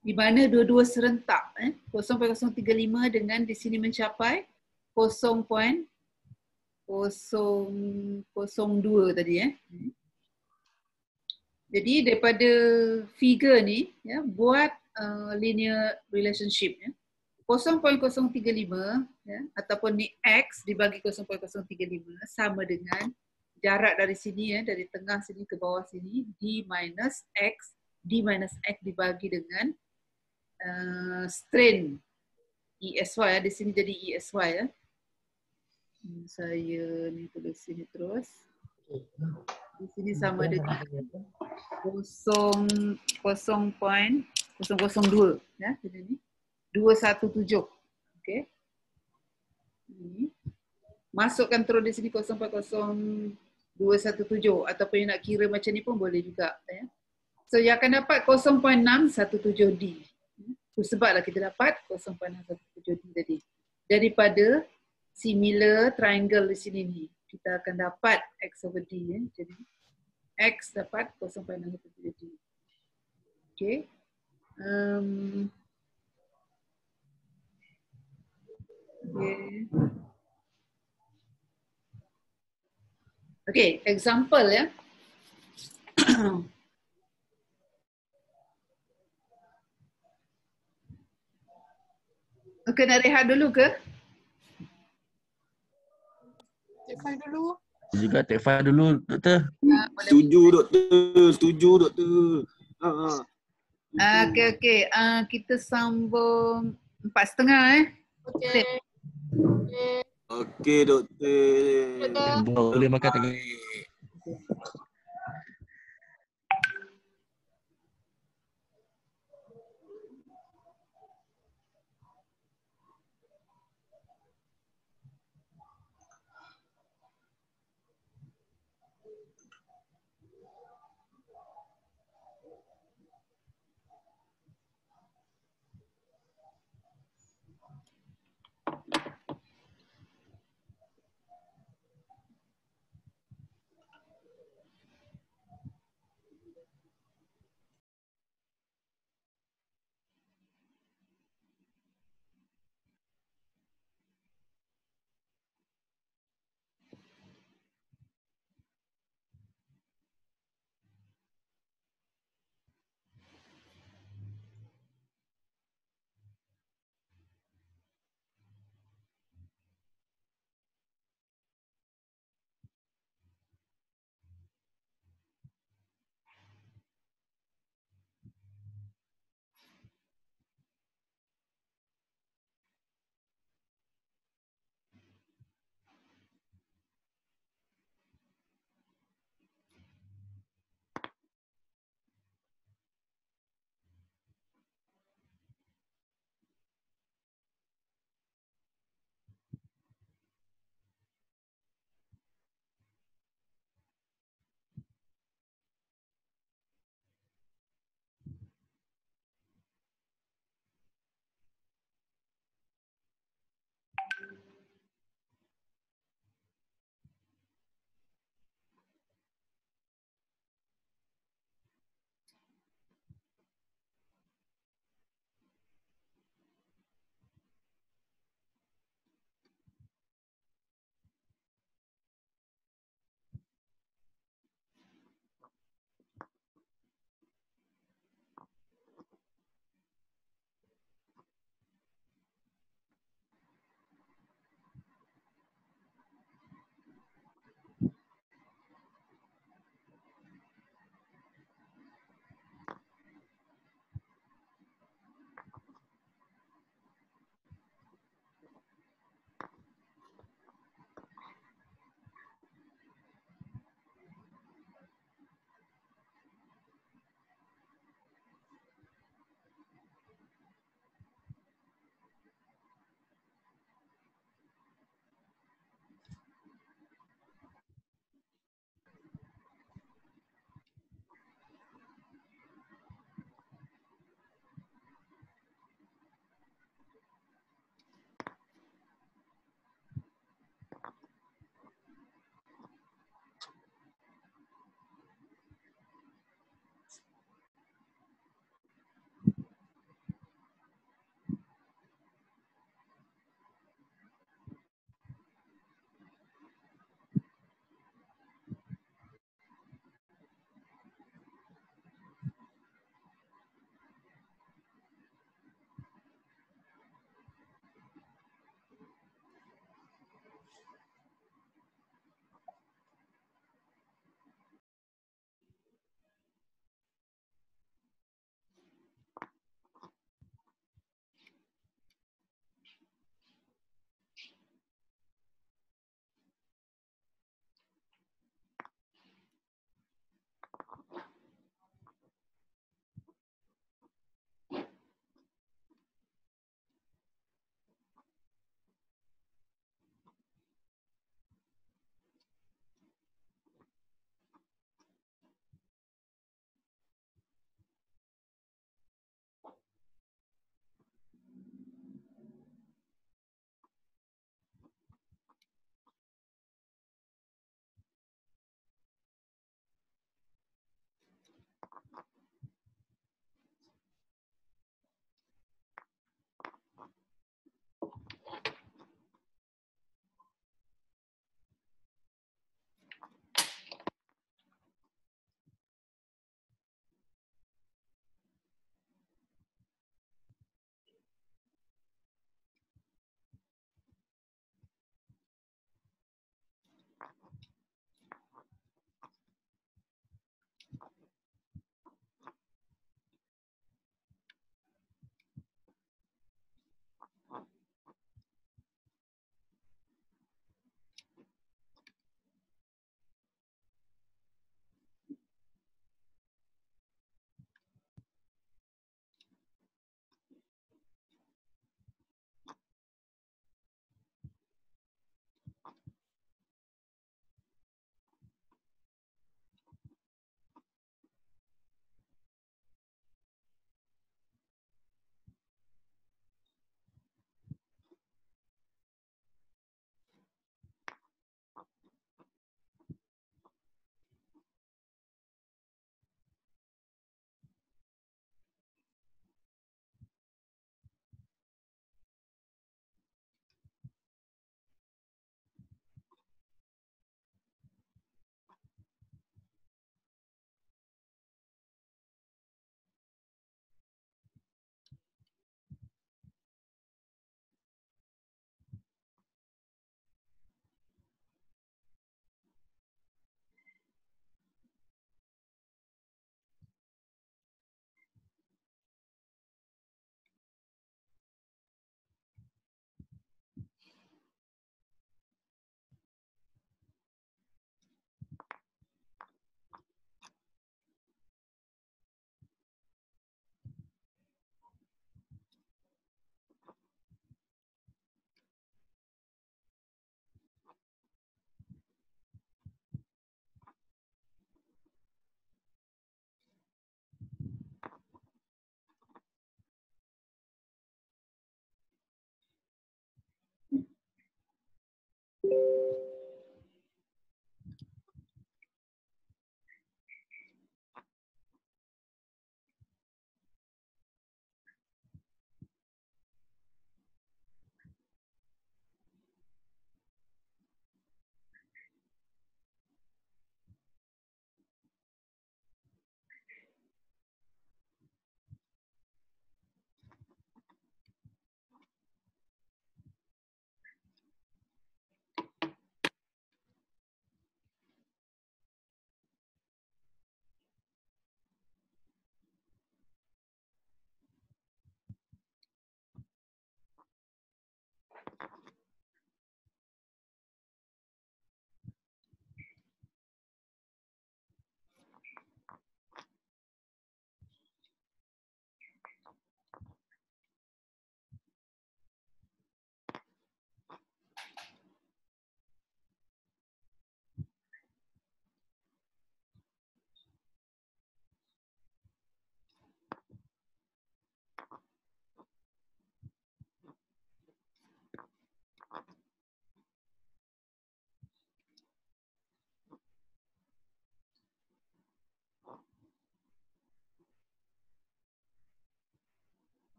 Di mana dua-dua serentak 0.035 dengan di sini mencapai 0.002 tadi Jadi daripada figure ni buat linear relationship 0.035 ataupun ni x dibagi 0.035 sama dengan jarak dari sini dari tengah sini ke bawah sini d minus x dibagi dengan strain ESY di sini jadi ESY Saya ni tulis sini terus. Di sini sama dengan 0.002 jadi ni 217. Okey. Ini masukkan terus di sini 0.0217 ataupun yang nak kira macam ni pun boleh juga So yang akan dapat 0.617D. Itu sebablah kita dapat 0.617D tadi. Daripada similar triangle di sini ni, kita akan dapat X over D. Jadi X dapat 0.617D. Okay. Okay, example Okay, nak rehat dulu ke? Take 5 dulu. Juga take 5 dulu, doktor. Setuju, doktor. Okey. Kita sambung 4:30 Okey. Okey, doktor. Boleh makan tengah.